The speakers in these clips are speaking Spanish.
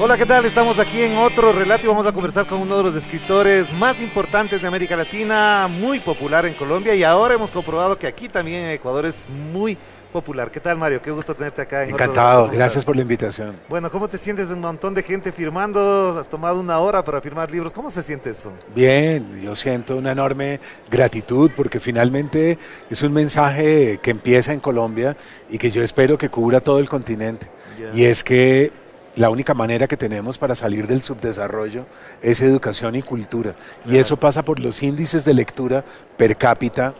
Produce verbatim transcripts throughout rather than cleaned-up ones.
Hola, ¿qué tal? Estamos aquí en otro relato y vamos a conversar con uno de los escritores más importantes de América Latina, muy popular en Colombia, y ahora hemos comprobado que aquí también en Ecuador es muy popular. ¿Qué tal, Mario? Qué gusto tenerte acá en Encantado, otro gracias por la invitación. Bueno, ¿cómo te sientes? Un montón de gente firmando, has tomado una hora para firmar libros. ¿Cómo se siente eso? Bien, yo siento una enorme gratitud porque finalmente es un mensaje que empieza en Colombia y que yo espero que cubra todo el continente. Yeah. Y es que la única manera que tenemos para salir del subdesarrollo es educación y cultura. Claro. Y eso pasa por los índices de lectura per cápita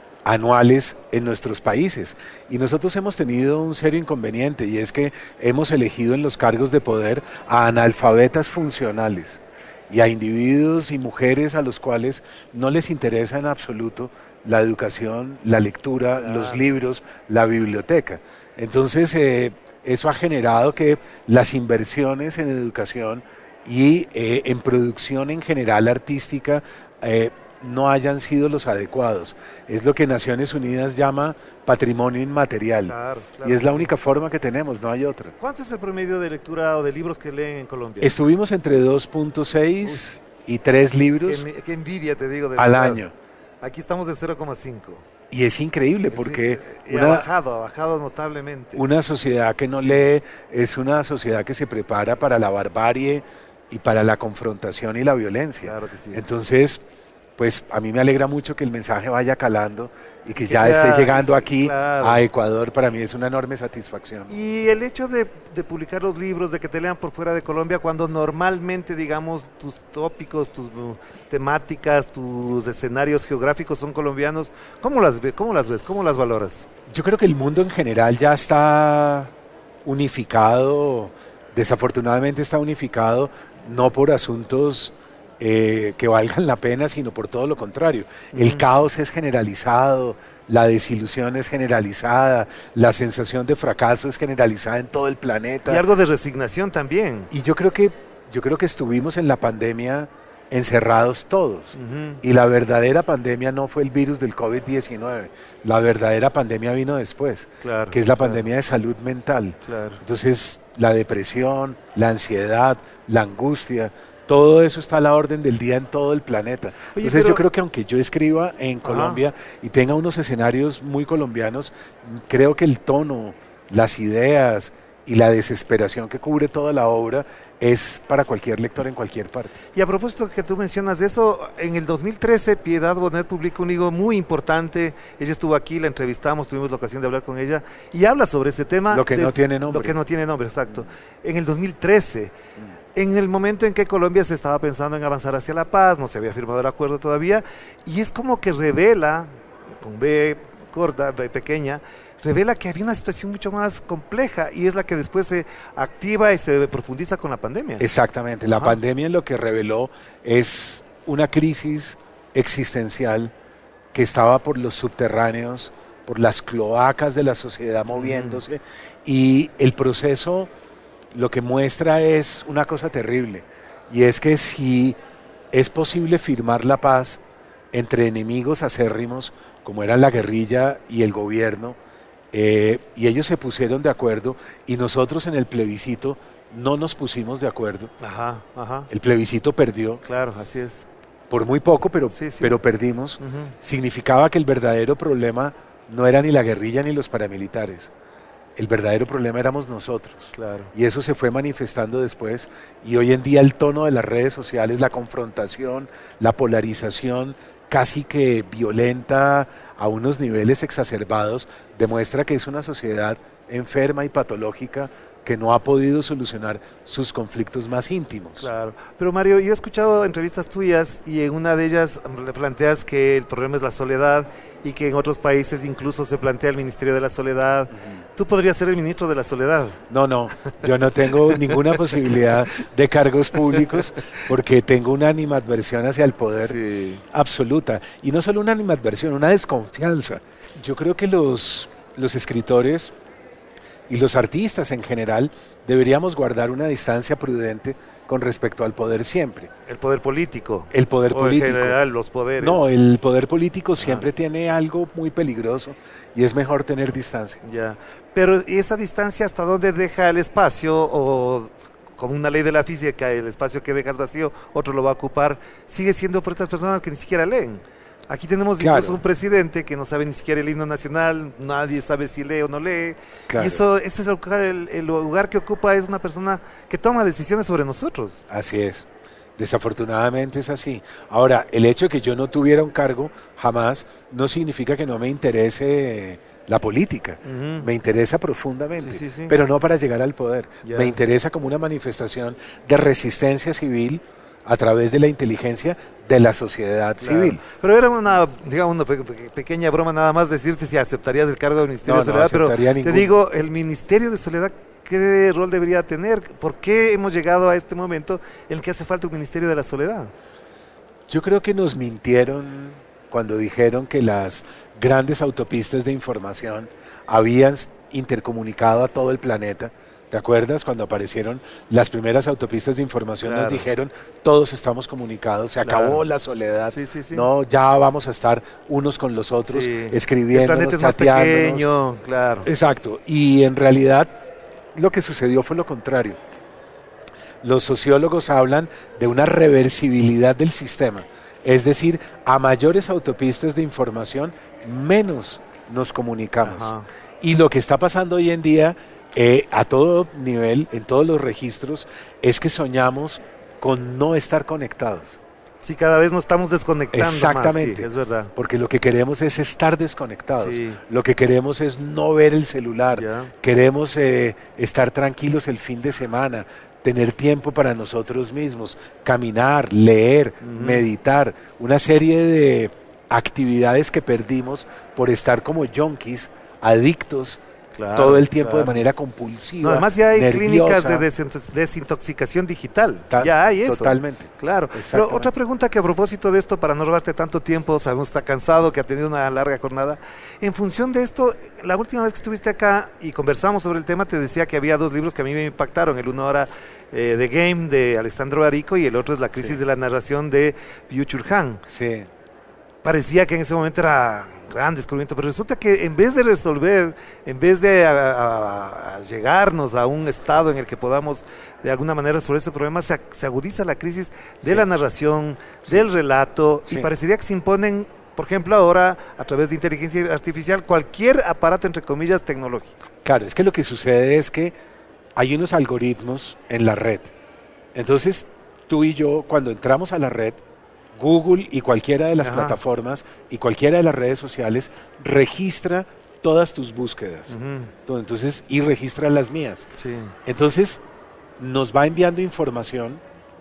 anuales en nuestros países. Y nosotros hemos tenido un serio inconveniente, y es que hemos elegido en los cargos de poder a analfabetas funcionales y a individuos y mujeres a los cuales no les interesa en absoluto la educación, la lectura, claro, los libros, la biblioteca. Entonces, eh, eso ha generado que las inversiones en educación y eh, en producción en general artística eh, no hayan sido los adecuados. Es lo que Naciones Unidas llama patrimonio inmaterial. Claro, claro, y es la única forma que tenemos, no hay otra. ¿Cuánto es el promedio de lectura o de libros que leen en Colombia? Estuvimos entre dos punto seis y tres libros. Qué, qué envidia, te digo, de al verdad. año. Aquí estamos de cero coma cinco. Y es increíble porque sí, una, ha bajado, ha bajado notablemente. Una sociedad que no sí. lee es una sociedad que se prepara para la barbarie y para la confrontación y la violencia. Claro que sí. Entonces, pues a mí me alegra mucho que el mensaje vaya calando y que, que ya sea, esté llegando aquí, claro, a Ecuador. Para mí es una enorme satisfacción. Y el hecho de, de publicar los libros, de que te lean por fuera de Colombia, cuando normalmente, digamos, tus tópicos, tus uh, temáticas, tus escenarios geográficos son colombianos, ¿cómo las, ve, ¿cómo las ves? ¿Cómo las valoras? Yo creo que el mundo en general ya está unificado, desafortunadamente está unificado, no por asuntos Eh, que valgan la pena, sino por todo lo contrario. Mm. El caos es generalizado, la desilusión es generalizada, la sensación de fracaso es generalizada en todo el planeta. Y algo de resignación también. Y yo creo que, yo creo que estuvimos en la pandemia encerrados todos. Uh-huh. Y la verdadera pandemia no fue el virus del COVID diecinueve, la verdadera pandemia vino después, claro, que es la claro. pandemia de salud mental. Claro. Entonces, la depresión, la ansiedad, la angustia, todo eso está a la orden del día en todo el planeta. Oye, Entonces pero... yo creo que aunque yo escriba en Colombia, ajá, y tenga unos escenarios muy colombianos, creo que el tono, las ideas y la desesperación que cubre toda la obra es para cualquier lector en cualquier parte. Y a propósito que tú mencionas de eso, en el dos mil trece Piedad Bonet publicó un libro muy importante, ella estuvo aquí, la entrevistamos, tuvimos la ocasión de hablar con ella, y habla sobre ese tema. Lo que de, no tiene nombre. Lo que no tiene nombre, exacto. En el dos mil trece, mm. en el momento en que Colombia se estaba pensando en avanzar hacia la paz, no se había firmado el acuerdo todavía, y es como que revela, con B corta, B pequeña, revela que había una situación mucho más compleja y es la que después se activa y se profundiza con la pandemia. Exactamente, la Ajá. pandemia lo que reveló es una crisis existencial que estaba por los subterráneos, por las cloacas de la sociedad moviéndose, mm. y el proceso lo que muestra es una cosa terrible, y es que si es posible firmar la paz entre enemigos acérrimos, como eran la guerrilla y el gobierno, eh, y ellos se pusieron de acuerdo, y nosotros en el plebiscito no nos pusimos de acuerdo, ajá, ajá. el plebiscito perdió, claro, así es, por muy poco, pero, sí, sí. pero perdimos, uh-huh. significaba que el verdadero problema no era ni la guerrilla ni los paramilitares. El verdadero problema éramos nosotros, claro. Y eso se fue manifestando después, y hoy en día el tono de las redes sociales, la confrontación, la polarización casi que violenta a unos niveles exacerbados, demuestra que es una sociedad enferma y patológica que no ha podido solucionar sus conflictos más íntimos. Claro, pero Mario, yo he escuchado entrevistas tuyas y en una de ellas planteas que el problema es la soledad y que en otros países incluso se plantea el Ministerio de la Soledad. Uh-huh. ¿Tú podrías ser el ministro de la Soledad? No, no, yo no tengo ninguna posibilidad de cargos públicos porque tengo una animadversión hacia el poder, sí, absoluta. Y no solo una animadversión, una desconfianza. Yo creo que los, los escritores y los artistas en general deberíamos guardar una distancia prudente con respecto al poder siempre. ¿El poder político? El poder o político. En general, los poderes. No, el poder político siempre ah. tiene algo muy peligroso y es mejor tener distancia. Ya, pero ¿y esa distancia hasta dónde deja el espacio o como una ley de la física, el espacio que dejas vacío, otro lo va a ocupar, sigue siendo por estas personas que ni siquiera leen. Aquí tenemos claro. incluso un presidente que no sabe ni siquiera el himno nacional, nadie sabe si lee o no lee. Claro. Y eso, ese es el lugar, el, el lugar que ocupa, es una persona que toma decisiones sobre nosotros. Así es. Desafortunadamente es así. Ahora, el hecho de que yo no tuviera un cargo jamás no significa que no me interese la política. Uh-huh. Me interesa profundamente, sí, sí, sí. pero no para llegar al poder. Yeah. Me interesa como una manifestación de resistencia civil a través de la inteligencia de la sociedad claro. civil. Pero era una, digamos, una pe pe pequeña broma nada más decirte si aceptarías el cargo del Ministerio no, de Soledad, no pero ningún... te digo, el Ministerio de Soledad, ¿qué rol debería tener? ¿Por qué hemos llegado a este momento en el que hace falta un Ministerio de la Soledad? Yo creo que nos mintieron cuando dijeron que las grandes autopistas de información habían intercomunicado a todo el planeta. ¿Te acuerdas? Cuando aparecieron las primeras autopistas de información claro. nos dijeron, todos estamos comunicados, se claro. acabó la soledad, sí, sí, sí. no, ya vamos a estar unos con los otros, sí. escribiéndonos, chateándonos. Pequeño, claro. Exacto, y en realidad lo que sucedió fue lo contrario. Los sociólogos hablan de una reversibilidad del sistema, es decir, a mayores autopistas de información, menos nos comunicamos. Ajá. Y lo que está pasando hoy en día Eh, a todo nivel, en todos los registros, es que soñamos con no estar conectados. Sí, cada vez nos estamos desconectando. Exactamente, más, sí, es verdad. Porque lo que queremos es estar desconectados. Sí. Lo que queremos es no ver el celular. Ya. Queremos eh, estar tranquilos el fin de semana, tener tiempo para nosotros mismos, caminar, leer, uh-huh. meditar, una serie de actividades que perdimos por estar como junkies, adictos, Claro, todo el tiempo claro. de manera compulsiva. No, además ya hay nerviosa. clínicas de desintoxicación digital. Ta ya hay eso. Totalmente. Claro. Pero otra pregunta que a propósito de esto, para no robarte tanto tiempo, sabemos que está cansado, que ha tenido una larga jornada. En función de esto, la última vez que estuviste acá y conversamos sobre el tema, te decía que había dos libros que a mí me impactaron. El uno era eh, The Game de Alessandro Arico y el otro es La crisis sí. de la narración de Byung-Chul Han. Sí. Parecía que en ese momento era gran descubrimiento, pero resulta que en vez de resolver, en vez de a, a, a llegarnos a un estado en el que podamos de alguna manera resolver este problema, se, se agudiza la crisis de sí. la narración, sí. del relato, sí. y parecería que se imponen, por ejemplo, ahora a través de inteligencia artificial, cualquier aparato, entre comillas, tecnológico. Claro, es que lo que sucede es que hay unos algoritmos en la red. Entonces, tú y yo, cuando entramos a la red, Google y cualquiera de las Ajá. plataformas y cualquiera de las redes sociales registra todas tus búsquedas. Uh-huh. Entonces, y registra las mías. Sí. Entonces, nos va enviando información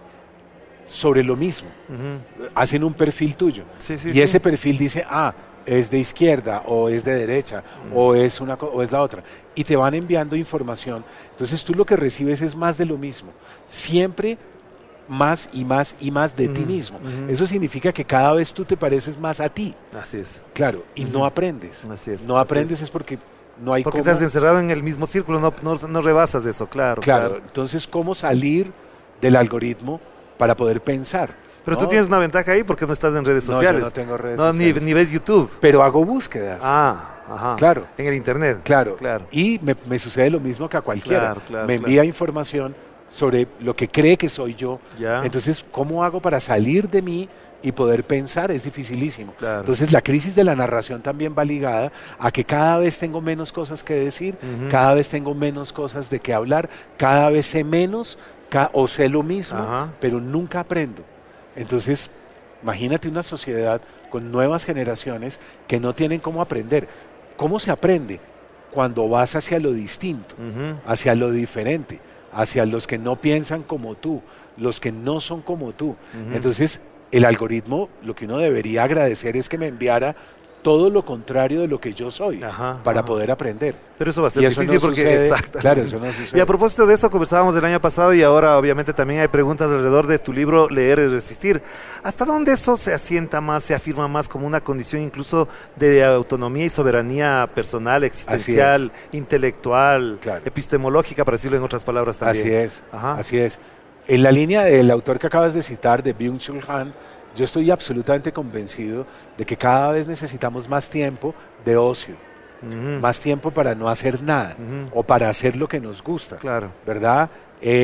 sobre lo mismo. Uh-huh. Hacen un perfil tuyo. Sí, sí, y sí. ese perfil dice, ah, es de izquierda o es de derecha uh-huh. o es una o es la otra. Y te van enviando información. Entonces, tú lo que recibes es más de lo mismo. Siempre más y más y más de uh-huh, ti mismo. Uh-huh. Eso significa que cada vez tú te pareces más a ti. Así es. Claro, y uh-huh. no aprendes. Así es. No así aprendes es. es porque no hay Porque cómo... estás encerrado en el mismo círculo, no, no, no rebasas eso, claro, claro. Claro, entonces, ¿cómo salir del algoritmo para poder pensar? Pero ¿no? tú tienes una ventaja ahí porque no estás en redes sociales. No, yo no tengo redes no, sociales. Ni, ni ves YouTube. Pero hago búsquedas. Ah, ajá. Claro. En el internet. Claro. claro. Y me, me sucede lo mismo que a cualquiera. Claro, claro, me envía claro. información sobre lo que cree que soy yo. Ya. Entonces, ¿cómo hago para salir de mí y poder pensar? Es dificilísimo. Claro. Entonces, la crisis de la narración también va ligada a que cada vez tengo menos cosas que decir, uh-huh. cada vez tengo menos cosas de qué hablar, cada vez sé menos ca o sé lo mismo, Ajá. pero nunca aprendo. Entonces, imagínate una sociedad con nuevas generaciones que no tienen cómo aprender. ¿Cómo se aprende? Cuando vas hacia lo distinto, uh-huh. hacia lo diferente, hacia los que no piensan como tú, los que no son como tú. Uh-huh. Entonces, el algoritmo, lo que uno debería agradecer es que me enviara todo lo contrario de lo que yo soy, ajá, para ajá. poder aprender. Pero eso va a ser y eso difícil no porque... Sucede, exacto. Claro, eso no sucede. Y a propósito de eso, conversábamos el año pasado y ahora obviamente también hay preguntas alrededor de tu libro Leer y Resistir. ¿Hasta dónde eso se asienta más, se afirma más como una condición incluso de autonomía y soberanía personal, existencial, intelectual, claro. epistemológica, para decirlo en otras palabras también? Así es, Ajá. así es. En la línea del autor que acabas de citar, de Byung-Chul Han, yo estoy absolutamente convencido de que cada vez necesitamos más tiempo de ocio, uh-huh. más tiempo para no hacer nada, uh-huh. o para hacer lo que nos gusta, claro. ¿verdad? Eh,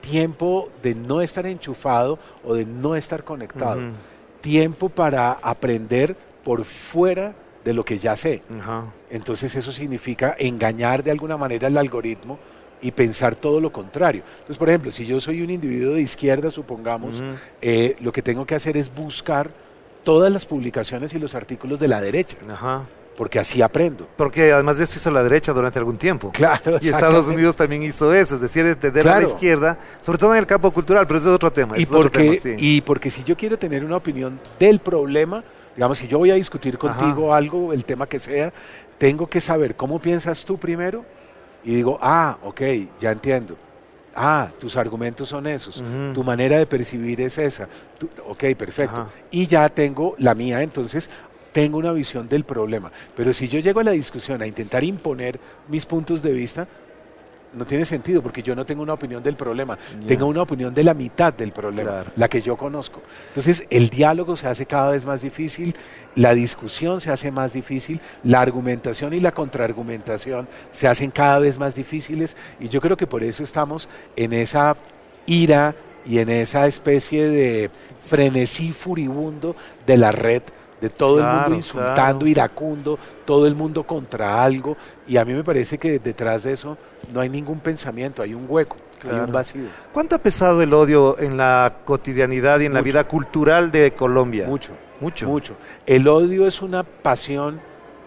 tiempo de no estar enchufado o de no estar conectado, Ujú. tiempo para aprender por fuera de lo que ya sé. Ajá. Entonces eso significa engañar de alguna manera al algoritmo y pensar todo lo contrario. Entonces, por ejemplo, si yo soy un individuo de izquierda, supongamos, Ujú. eh, lo que tengo que hacer es buscar todas las publicaciones y los artículos de la derecha, Ajá. porque así aprendo. Porque además de eso hizo la derecha durante algún tiempo. Claro, Y Estados exactamente. Unidos también hizo eso, es decir, entender a Claro. la izquierda, sobre todo en el campo cultural, pero eso es otro tema. Y ese es otro porque, tema, sí. y porque si yo quiero tener una opinión del problema, digamos, si yo voy a discutir contigo Ajá. algo, el tema que sea, tengo que saber cómo piensas tú primero y digo, ah, ok, ya entiendo. Ah, tus argumentos son esos, Ujú. tu manera de percibir es esa. Tú- ok, perfecto. Ajá. Y ya tengo la mía, entonces tengo una visión del problema. Pero si yo llego a la discusión a intentar imponer mis puntos de vista, no tiene sentido porque yo no tengo una opinión del problema, Ya. tengo una opinión de la mitad del problema, Claro. la que yo conozco. Entonces el diálogo se hace cada vez más difícil, la discusión se hace más difícil, la argumentación y la contraargumentación se hacen cada vez más difíciles y yo creo que por eso estamos en esa ira y en esa especie de frenesí furibundo de la red, de todo el Claro, mundo insultando, claro. iracundo, todo el mundo contra algo, y a mí me parece que detrás de eso no hay ningún pensamiento, hay un hueco, hay Claro. un vacío. ¿Cuánto ha pesado el odio en la cotidianidad y en la Mucho. vida cultural de Colombia? Mucho, Mucho. mucho. El odio es una pasión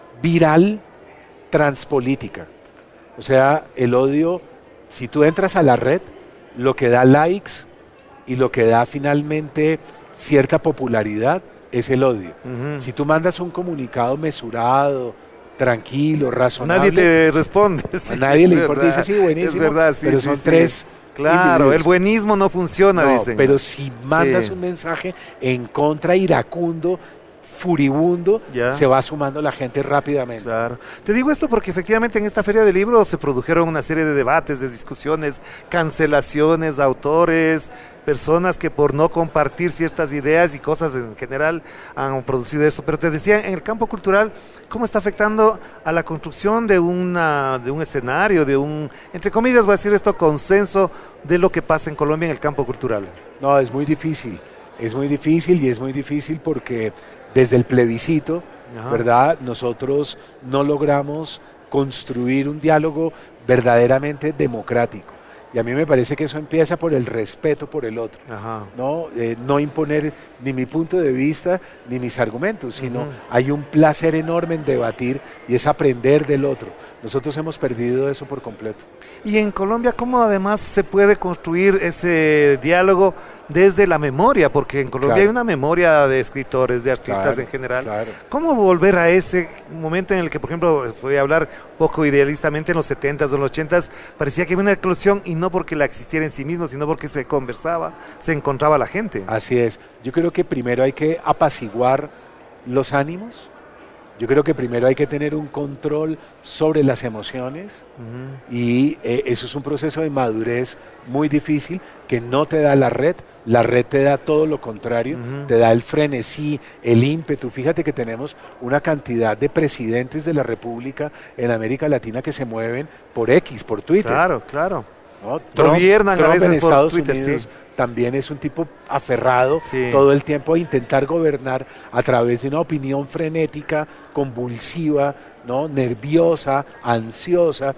viral transpolítica. O sea, el odio, si tú entras a la red, lo que da likes y lo que da finalmente cierta popularidad es el odio. Ujú. Si tú mandas un comunicado mesurado, tranquilo, razonable, Nadie te responde. sí, a nadie es le importa, verdad, dice sí, buenísimo, Es verdad, sí, pero sí, son sí. tres Claro, individuos. el buenismo no funciona, No, dicen. pero si mandas Sí. un mensaje en contra, iracundo, furibundo, Ya. se va sumando la gente rápidamente. Claro. Te digo esto porque efectivamente en esta feria de libros se produjeron una serie de debates, de discusiones, cancelaciones de autores, personas que por no compartir ciertas ideas y cosas en general han producido eso. Pero te decía, en el campo cultural, ¿cómo está afectando a la construcción de, una, de un escenario, de un, entre comillas voy a decir esto, consenso de lo que pasa en Colombia en el campo cultural? No, es muy difícil, es muy difícil y es muy difícil porque desde el plebiscito, Ajá. ¿verdad? Nosotros no logramos construir un diálogo verdaderamente democrático. Y a mí me parece que eso empieza por el respeto por el otro. Ajá. No, eh, no imponer ni mi punto de vista ni mis argumentos, sino Ujú. hay un placer enorme en debatir y es aprender del otro. Nosotros hemos perdido eso por completo. Y en Colombia, ¿cómo además se puede construir ese diálogo desde la memoria? Porque en Colombia Claro. hay una memoria de escritores, de artistas Claro, en general. claro. ¿Cómo volver a ese momento en el que, por ejemplo, voy a hablar poco idealistamente, en los setentas o en los ochentas, parecía que había una eclosión y no porque la existiera en sí mismo, sino porque se conversaba, se encontraba la gente? Así es. Yo creo que primero hay que apaciguar los ánimos. Yo creo que primero hay que tener un control sobre las emociones Ujú. y eh, eso es un proceso de madurez muy difícil que no te da la red. La red te da todo lo contrario, Ujú. te da el frenesí, el ímpetu. Fíjate que tenemos una cantidad de presidentes de la República en América Latina que se mueven por X, por Twitter. Claro, claro. ¿no? Gobiernan a Trump veces en por Estados Twitter, Unidos sí. también es un tipo aferrado Sí. todo el tiempo a intentar gobernar a través de una opinión frenética, convulsiva, ¿no? nerviosa, ansiosa.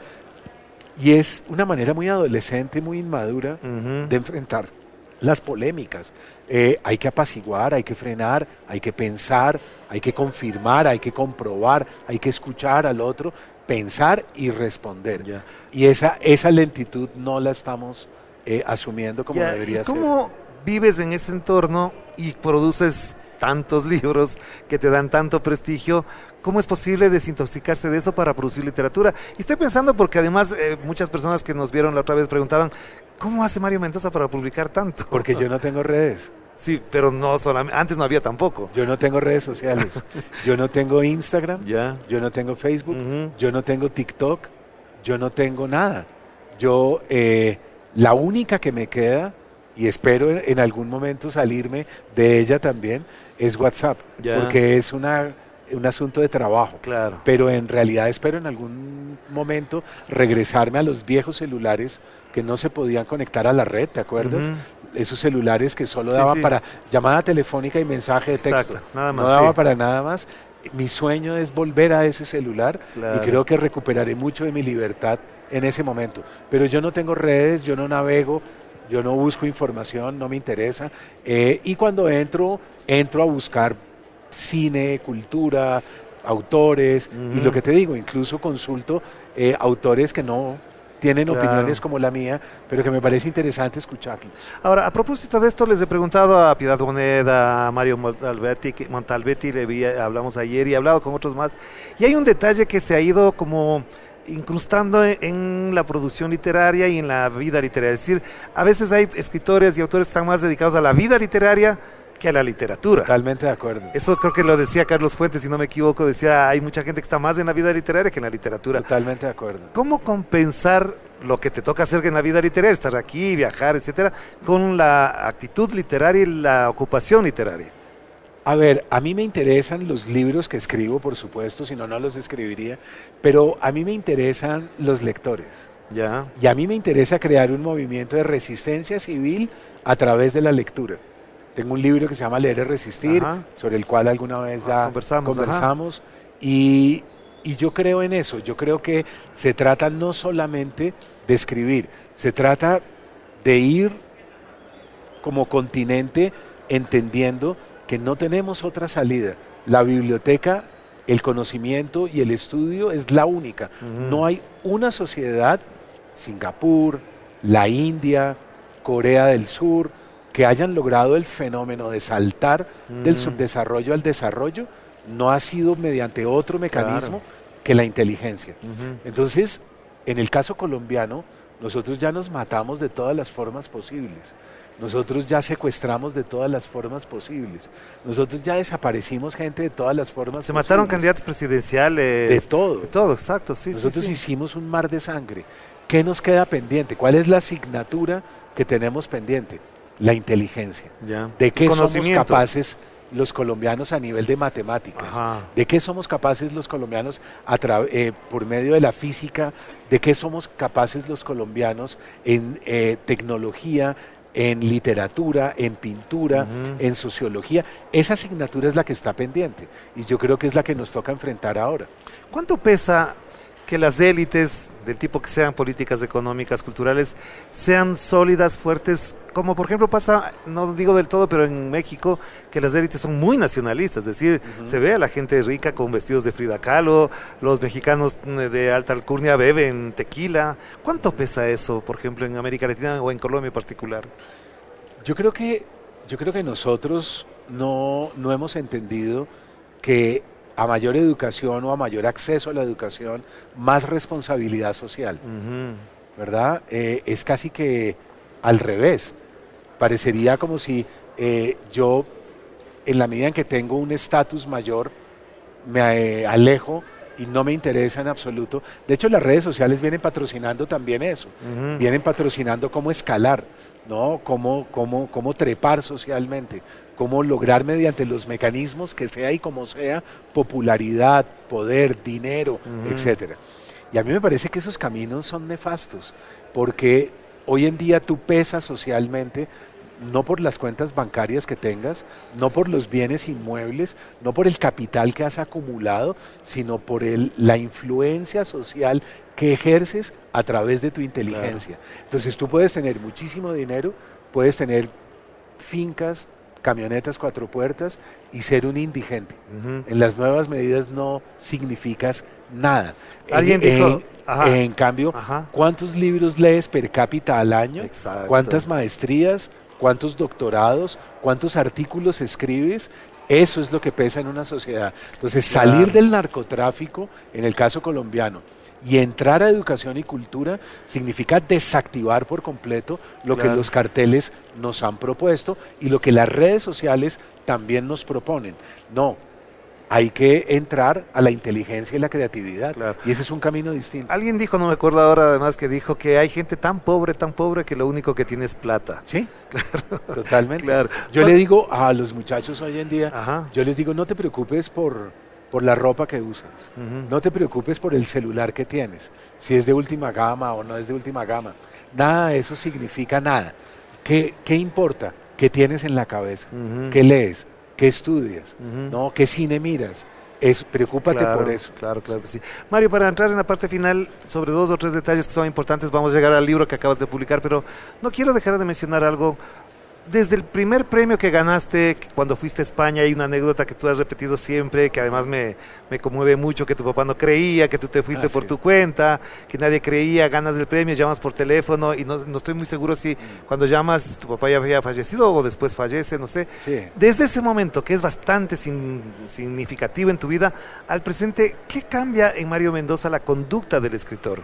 Y es una manera muy adolescente, muy inmadura Ujú. de enfrentar las polémicas. Eh, hay que apaciguar, hay que frenar, hay que pensar, hay que confirmar, hay que comprobar, hay que escuchar al otro, pensar y responder. Ya. Y esa, esa lentitud no la estamos eh, asumiendo como Ya, debería ¿y cómo ser. vives en ese entorno y produces tantos libros que te dan tanto prestigio? ¿Cómo es posible desintoxicarse de eso para producir literatura? Y estoy pensando porque además eh, muchas personas que nos vieron la otra vez preguntaban, ¿cómo hace Mario Mendoza para publicar tanto? Porque yo no tengo redes, Sí, pero no solamente, antes no había tampoco. yo no tengo redes sociales, yo no tengo Instagram, Ya. yo no tengo Facebook, Ujú. yo no tengo TikTok, yo no tengo nada. Yo, eh, la única que me queda, y espero en algún momento salirme de ella también, es WhatsApp, Ya. porque es una un asunto de trabajo. Claro. Pero en realidad espero en algún momento regresarme a los viejos celulares que no se podían conectar a la red, ¿te acuerdas? Uh-huh. Esos celulares que solo Sí, daban sí. para llamada telefónica y mensaje de texto. Exacto, nada más, no daba sí. para nada más. Mi sueño es volver a ese celular Claro. y creo que recuperaré mucho de mi libertad en ese momento. Pero yo no tengo redes, yo no navego, yo no busco información, no me interesa. Eh, y cuando entro, entro a buscar cine, cultura, autores, Uh-huh. y lo que te digo, incluso consulto eh, autores que no tienen Claro. opiniones como la mía, pero que me parece interesante escucharlos. Ahora, a propósito de esto, les he preguntado a Piedad Moneda, a Mario Montalbetti, que, Montalbetti le vi, hablamos ayer y he hablado con otros más, y hay un detalle que se ha ido como incrustando en, en la producción literaria y en la vida literaria. Es decir, a veces hay escritores y autores que están más dedicados a la vida literaria que a la literatura. Totalmente de acuerdo. Eso creo que lo decía Carlos Fuentes, si no me equivoco, decía, hay mucha gente que está más en la vida literaria que en la literatura. Totalmente de acuerdo. ¿Cómo compensar lo que te toca hacer en la vida literaria, estar aquí, viajar, etcétera, con la actitud literaria y la ocupación literaria? A ver, a mí me interesan los libros que escribo, por supuesto, si no, no los escribiría, pero a mí me interesan los lectores. Ya. Y a mí me interesa crear un movimiento de resistencia civil a través de la lectura. Tengo un libro que se llama Leer es Resistir, Ajá. sobre el cual alguna vez ya Ah, conversamos, conversamos y, y yo creo en eso. Yo creo que se trata no solamente de escribir, se trata de ir como continente entendiendo que no tenemos otra salida. La biblioteca, el conocimiento y el estudio es la única. Uh-huh. No hay una sociedad, Singapur, la India, Corea del Sur, que hayan logrado el fenómeno de saltar uh-huh. del subdesarrollo al desarrollo, no ha sido mediante otro mecanismo Claro. que la inteligencia. Uh-huh. Entonces, en el caso colombiano, nosotros ya nos matamos de todas las formas posibles. Nosotros ya secuestramos de todas las formas posibles. Nosotros ya desaparecimos gente de todas las formas Se posibles. mataron candidatos presidenciales. De todo. De todo, exacto, sí. Nosotros sí, sí. hicimos un mar de sangre. ¿Qué nos queda pendiente? ¿Cuál es la asignatura que tenemos pendiente? La inteligencia. Ya. ¿De qué somos Conocimiento. capaces los colombianos a nivel de matemáticas? Ajá. ¿De qué somos capaces los colombianos a tra- eh, por medio de la física? ¿De qué somos capaces los colombianos en eh, tecnología, en literatura, en pintura, Uh-huh. en sociología? Esa asignatura es la que está pendiente y yo creo que es la que nos toca enfrentar ahora. ¿Cuánto pesa que las élites, del tipo que sean políticas económicas, culturales, sean sólidas, fuertes, como por ejemplo pasa, no digo del todo, pero en México, que las élites son muy nacionalistas, es decir, uh-huh. se ve a la gente rica con vestidos de Frida Kahlo, los mexicanos de alta alcurnia beben tequila. ¿Cuánto pesa eso, por ejemplo, en América Latina o en Colombia en particular? Yo creo que, yo creo que nosotros no, no hemos entendido que a mayor educación o a mayor acceso a la educación, más responsabilidad social, uh-huh. ¿verdad? Eh, es casi que al revés. Parecería como si eh, yo, en la medida en que tengo un estatus mayor, me eh, alejo y no me interesa en absoluto. De hecho, las redes sociales vienen patrocinando también eso. Uh-huh. Vienen patrocinando cómo escalar, ¿no? Cómo, cómo, cómo trepar socialmente, cómo lograr mediante los mecanismos que sea y como sea, popularidad, poder, dinero, uh-huh. etcétera. Y a mí me parece que esos caminos son nefastos, porque hoy en día tú pesas socialmente no por las cuentas bancarias que tengas, no por los bienes inmuebles, no por el capital que has acumulado, sino por el, la influencia social que ejerces a través de tu inteligencia. Claro. Entonces tú puedes tener muchísimo dinero, puedes tener fincas, camionetas cuatro puertas y ser un indigente. Uh-huh. En las nuevas medidas no significas nada. Alguien en, dijo... En, en cambio, Ajá. ¿cuántos libros lees per cápita al año? Exacto. ¿Cuántas maestrías? ¿Cuántos doctorados? ¿Cuántos artículos escribes? Eso es lo que pesa en una sociedad. Entonces, salir claro. del narcotráfico, en el caso colombiano, y entrar a educación y cultura significa desactivar por completo lo claro. que los carteles nos han propuesto y lo que las redes sociales también nos proponen. No, hay que entrar a la inteligencia y la creatividad. Claro. Y ese es un camino distinto. Alguien dijo, no me acuerdo ahora además, que dijo que hay gente tan pobre, tan pobre, que lo único que tiene es plata. Sí, claro. Totalmente. Claro. Yo le digo a los muchachos hoy en día, Ajá. yo les digo, no te preocupes por por la ropa que usas. Ujú. No te preocupes por el celular que tienes, si es de última gama o no es de última gama. Nada de eso significa nada. ¿Qué, qué importa? ¿Qué tienes en la cabeza? Ujú. ¿Qué lees? ¿Qué estudias? Ujú. ¿No? ¿Qué cine miras? Es, preocúpate Claro, por eso. Claro, claro que sí. Mario, para entrar en la parte final, sobre dos o tres detalles que son importantes, vamos a llegar al libro que acabas de publicar, pero no quiero dejar de mencionar algo. Desde el primer premio que ganaste cuando fuiste a España, hay una anécdota que tú has repetido siempre, que además me, me conmueve mucho, que tu papá no creía, que tú te fuiste Ah, por sí. tu cuenta, que nadie creía, ganas el premio, llamas por teléfono y no, no estoy muy seguro si cuando llamas tu papá ya había fallecido o después fallece, no sé. Sí. Desde ese momento, que es bastante sin- significativo en tu vida, al presente, ¿qué cambia en Mario Mendoza la conducta del escritor?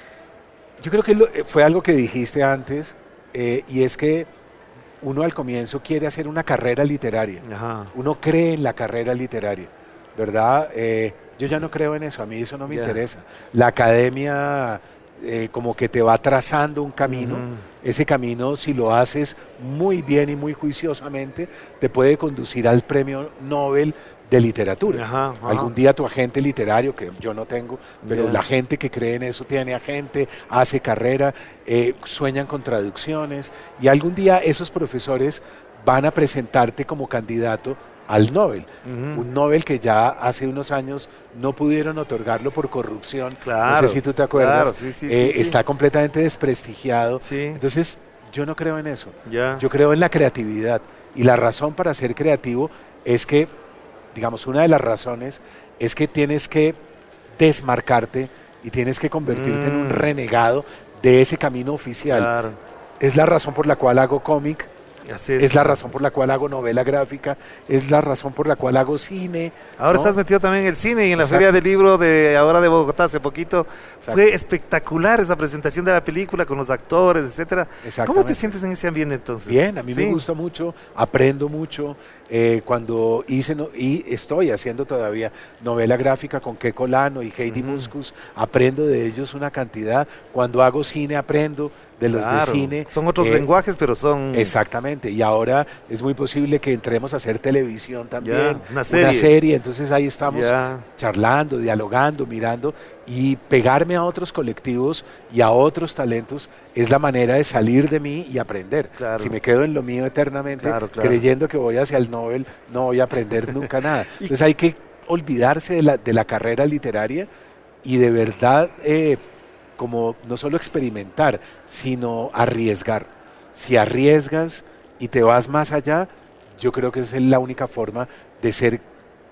Yo creo que lo- eh, fue algo que dijiste antes, eh, y es que uno al comienzo quiere hacer una carrera literaria. Ajá. Uno cree en la carrera literaria, ¿verdad? Eh, yo ya no creo en eso, a mí eso no me Ya. interesa. La academia eh, como que te va trazando un camino. Ujú. Ese camino, si lo haces muy bien y muy juiciosamente, te puede conducir al premio Nobel de literatura. Ajá, ajá. Algún día tu agente literario, que yo no tengo, pero Ya. la gente que cree en eso tiene agente, hace carrera, eh, sueñan con traducciones, y algún día esos profesores van a presentarte como candidato al Nobel. Ujú. Un Nobel que ya hace unos años no pudieron otorgarlo por corrupción. Claro, No sé si tú te acuerdas. claro, sí, sí, Eh, sí, sí. Está completamente desprestigiado. Sí. Entonces, yo no creo en eso. Ya. Yo creo en la creatividad. Y la razón para ser creativo es que, digamos, una de las razones es que tienes que desmarcarte y tienes que convertirte en un Mm. renegado de ese camino oficial. Claro. Es la razón por la cual hago cómic, Así es la razón por la cual hago novela gráfica, es la razón por la cual hago cine. Ahora ¿no? estás metido también en el cine y en la Exacto. Feria del Libro de ahora de Bogotá hace poquito. Exacto. Fue espectacular esa presentación de la película con los actores, etcétera. ¿Cómo te Exactamente. sientes en ese ambiente entonces? Bien, a mí Sí. me gusta mucho, aprendo mucho. Eh, cuando hice, no- y estoy haciendo todavía novela gráfica con Keiko Lano y Heidi Ujú. Muscus, aprendo de ellos una cantidad. Cuando hago cine, aprendo de los Claro. de cine. Son otros Eh, lenguajes, pero son... Exactamente, y ahora es muy posible que entremos a hacer televisión también, una serie. entonces ahí estamos Ya. charlando, dialogando, mirando, y pegarme a otros colectivos y a otros talentos es la manera de salir de mí y aprender. Claro. Si me quedo en lo mío eternamente, Claro, claro. creyendo que voy hacia el Nobel, no voy a aprender nunca nada. Entonces hay que olvidarse de la, de la carrera literaria y de verdad eh, como no solo experimentar, sino arriesgar. Si arriesgas y te vas más allá, yo creo que esa es la única forma de ser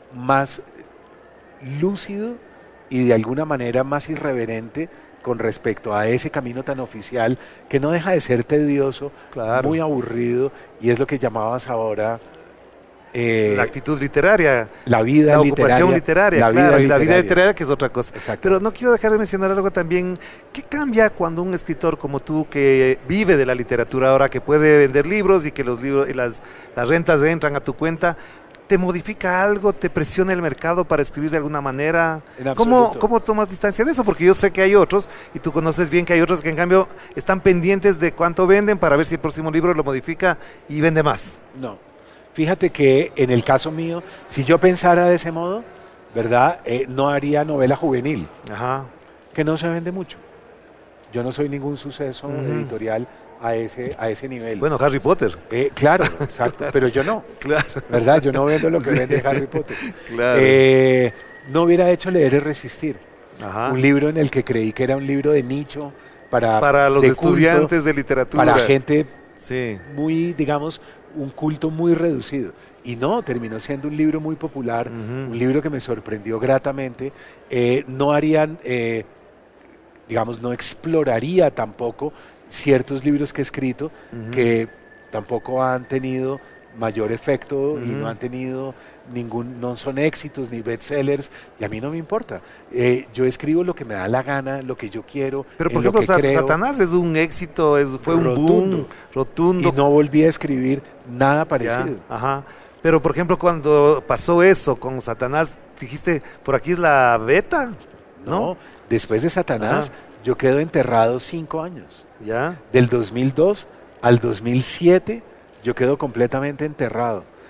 más lúcido y de alguna manera más irreverente con respecto a ese camino tan oficial que no deja de ser tedioso, Claro. muy aburrido, y es lo que llamabas ahora eh, La actitud literaria, la vida la literaria. ocupación literaria, la claro, vida y la vida literaria. literaria que es otra cosa. Exacto. Pero no quiero dejar de mencionar algo también. ¿Qué cambia cuando un escritor como tú, que vive de la literatura ahora, que puede vender libros y que los libros y las, las rentas entran a tu cuenta, te modifica algo, te presiona el mercado para escribir de alguna manera? En ¿Cómo, absoluto. ¿Cómo tomas distancia de eso? Porque yo sé que hay otros, y tú conoces bien que hay otros que en cambio están pendientes de cuánto venden para ver si el próximo libro lo modifica y vende más. No. Fíjate que en el caso mío, si yo pensara de ese modo, ¿verdad? Eh, no haría novela juvenil, Ajá. que no se vende mucho. Yo no soy ningún suceso Ujú. editorial a ese, a ese nivel. Bueno, Harry Potter. Eh, claro, exacto, pero yo no, Claro. ¿verdad? Yo no vendo lo que vende Harry Potter. Claro. Eh, no hubiera hecho Leer y Resistir, Ajá. un libro en el que creí que era un libro de nicho para, Para los de culto, estudiantes de literatura. para gente Sí. muy, digamos, un culto muy reducido. Y no, terminó siendo un libro muy popular, Ujú. un libro que me sorprendió gratamente. Eh, no harían, eh, digamos, no exploraría tampoco ciertos libros que he escrito Ujú. que tampoco han tenido mayor efecto y Ujú. no han tenido ningún, no son éxitos ni bestsellers, y a mí no me importa. Eh, yo escribo lo que me da la gana, lo que yo quiero, Pero por en lo ejemplo, que Sa- creo, Satanás es un éxito, es, fue un boom Rotundo. rotundo. y no volví a escribir nada Ya, parecido. ajá. Pero por ejemplo, cuando pasó eso con Satanás, dijiste, por aquí es la beta, ¿no? No, después de Satanás, Ajá. yo quedo enterrado cinco años. Ya. Del dos mil dos al dos mil siete, yo quedo completamente enterrado.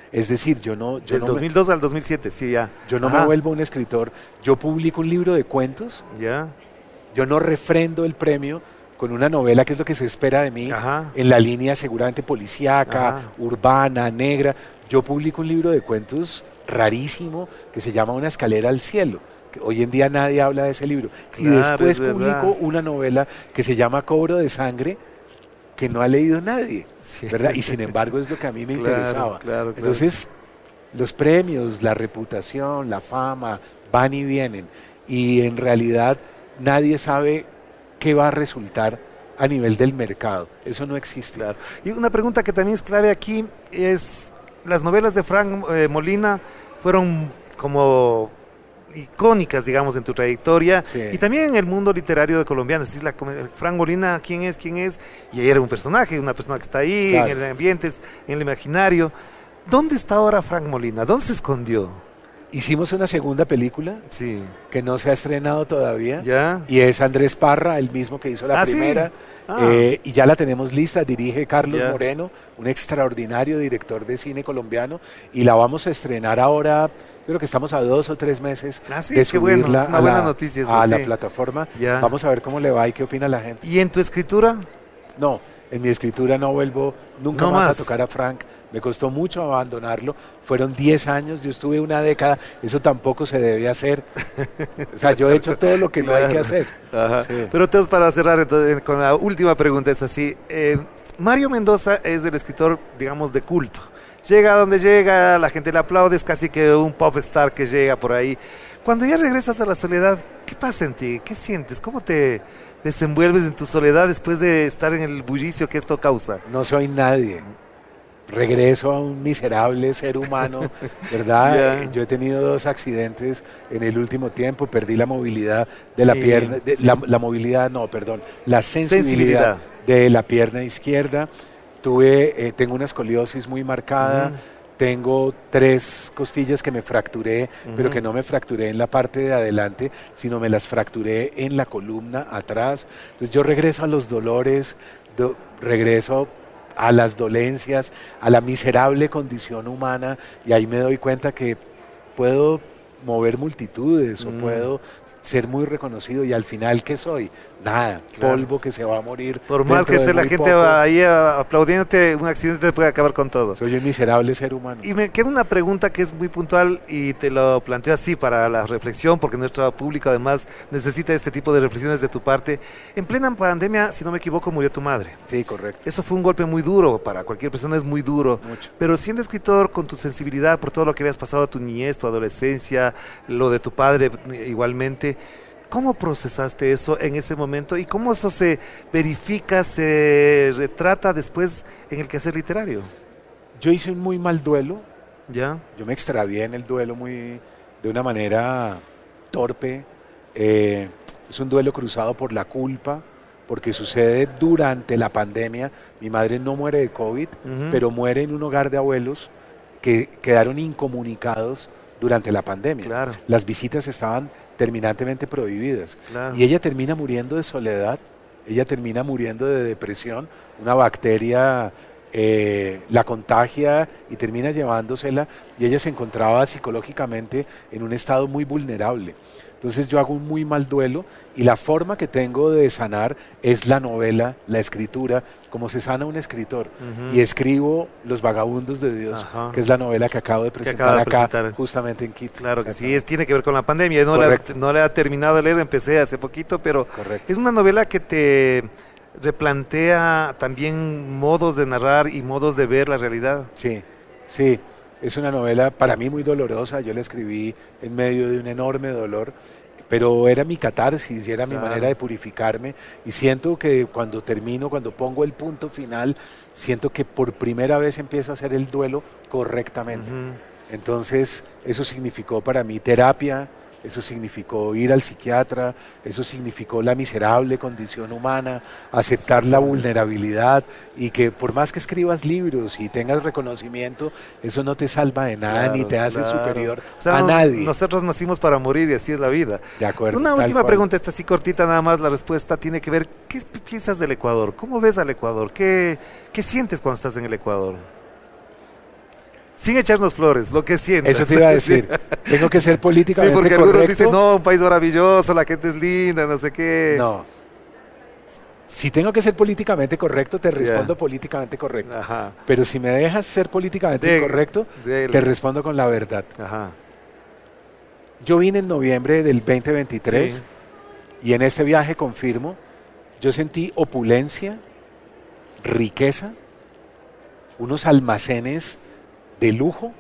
Es decir, yo no... Yo Del no dos mil dos me, al dos mil siete, sí, ya. Yo no Ajá. me vuelvo un escritor, yo publico un libro de cuentos, Ya. yo no refrendo el premio con una novela, que es lo que se espera de mí, Ajá. en la línea seguramente policíaca, Ajá. urbana, negra. Yo publico un libro de cuentos rarísimo que se llama Una escalera al cielo. Que hoy en día nadie habla de ese libro. Y Claro, después es publico verdad. una novela que se llama Cobro de sangre, que no ha leído nadie, Sí. ¿verdad? Y sin embargo es lo que a mí me Claro, interesaba. claro, claro. Entonces, los premios, la reputación, la fama, van y vienen. Y en realidad nadie sabe qué va a resultar a nivel del mercado. Eso no existe. Claro. Y una pregunta que también es clave aquí es, las novelas de Frank eh, Molina fueron como icónicas, digamos, en tu trayectoria, Sí. y también en el mundo literario de colombiano. Es decir, la, Frank Molina, ¿quién es? ¿Quién es? Y ahí era un personaje, una persona que está ahí, Claro. en el ambiente, en el imaginario. ¿Dónde está ahora Frank Molina? ¿Dónde se escondió? Hicimos una segunda película Sí. que no se ha estrenado todavía. ¿Ya? Y es Andrés Parra, el mismo que hizo la Ah, ¿sí? primera. Ah. Eh, y ya la tenemos lista, dirige Carlos Ya. Moreno, un extraordinario director de cine colombiano. Y la vamos a estrenar ahora, creo que estamos a dos o tres meses Ah, sí, de qué bueno, subirla es una a, buena la, noticia eso, a la sí. plataforma. Ya. Vamos a ver cómo le va y qué opina la gente. ¿Y en tu escritura? No, en mi escritura no vuelvo nunca No más, más. a tocar a Frank. Me costó mucho abandonarlo. Fueron diez años, yo estuve una década. Eso tampoco se debe hacer. O sea, yo he hecho todo lo que no hay que Claro. hacer. Ajá. Sí. Pero entonces, para cerrar entonces, con la última pregunta, es así. eh, Mario Mendoza es el escritor, digamos, de culto. Llega a donde llega, la gente le aplaude, es casi que un pop star que llega por ahí. Cuando ya regresas a la soledad, ¿qué pasa en ti? ¿Qué sientes? ¿Cómo te desenvuelves en tu soledad después de estar en el bullicio que esto causa? No soy nadie. Regreso a un miserable ser humano, ¿verdad? Ya. Eh, Yo he tenido dos accidentes en el último tiempo, perdí la movilidad de la Sí, pierna, de- sí. la, la movilidad, no, perdón, la sensibilidad, Sensibilidad. de la pierna izquierda. Tuve, eh, tengo una escoliosis muy marcada. Ujú. Tengo tres costillas que me fracturé, pero Ujú. que no me fracturé en la parte de adelante, sino me las fracturé en la columna atrás. Entonces yo regreso a los dolores, do- regreso a las dolencias, a la miserable condición humana, y ahí me doy cuenta que puedo mover multitudes o Mm. puedo ser muy reconocido, y al final, ¿qué soy? Nada, Claro. polvo que se va a morir. Por más dentro que de esté la muy gente poco. ahí a- aplaudiéndote, un accidente puede acabar con todo. Soy un miserable ser humano. Y me queda una pregunta que es muy puntual y te lo planteo así para la reflexión, porque nuestro público además necesita este tipo de reflexiones de tu parte. En plena pandemia, si no me equivoco, murió tu madre. Sí, correcto. Eso fue un golpe muy duro, para cualquier persona es muy duro. Mucho. Pero siendo escritor, con tu sensibilidad por todo lo que habías pasado tu niñez, tu adolescencia, lo de tu padre eh, igualmente, ¿cómo procesaste eso en ese momento y cómo eso se verifica, se retrata después en el quehacer literario? Yo hice un muy mal duelo. ¿Ya? Yo me extravié en el duelo muy, de una manera torpe. Eh, es un duelo cruzado por la culpa, porque sucede durante la pandemia. Mi madre no muere de COVID, Ujú. pero muere en un hogar de abuelos que quedaron incomunicados durante la pandemia. Claro. Las visitas estaban terminantemente prohibidas. Claro. Y ella termina muriendo de soledad, ella termina muriendo de depresión, una bacteria eh, la contagia y termina llevándosela, y ella se encontraba psicológicamente en un estado muy vulnerable. Entonces yo hago un muy mal duelo, y la forma que tengo de sanar es la novela, la escritura, como se sana un escritor. Ujú. Y escribo Los Vagabundos de Dios, Ajá. que es la novela que acabo de Que presentar acaba de acá, presentar. justamente en Quito. Claro que sí, Exactamente. es- tiene que ver con la pandemia. No la, Correcto. no la he terminado de leer, empecé hace poquito, pero Correcto. es una novela que te replantea también modos de narrar y modos de ver la realidad. Sí, sí, es una novela para mí muy dolorosa. Yo la escribí en medio de un enorme dolor, pero era mi catarsis y era mi Claro. manera de purificarme, y siento que cuando termino, cuando pongo el punto final, siento que por primera vez empiezo a hacer el duelo correctamente. Ujú. Entonces eso significó para mí terapia, eso significó ir al psiquiatra, eso significó la miserable condición humana, aceptar la vulnerabilidad, y que por más que escribas libros y tengas reconocimiento, eso no te salva de nada, Claro, ni te hace claro. superior O sea, a no- nadie. Nosotros nacimos para morir y así es la vida. De acuerdo. Una tal última cual. pregunta, esta así cortita nada más, la respuesta tiene que ver, ¿qué pi- piensas del Ecuador? ¿Cómo ves al Ecuador? ¿Qué, qué sientes cuando estás en el Ecuador? Sin echarnos flores, lo que sientas. Eso te iba a decir. Tengo que ser políticamente correcto. Sí, porque correcto. algunos dicen, no, un país maravilloso, la gente es linda, no sé qué. No. Si tengo que ser políticamente correcto, te respondo Yeah. políticamente correcto. Ajá. Pero si me dejas ser políticamente De- incorrecto, dele. te respondo con la verdad. Ajá. Yo vine en noviembre del veinte veintitrés Sí. y en este viaje confirmo, yo sentí opulencia, riqueza, unos almacenes de lujo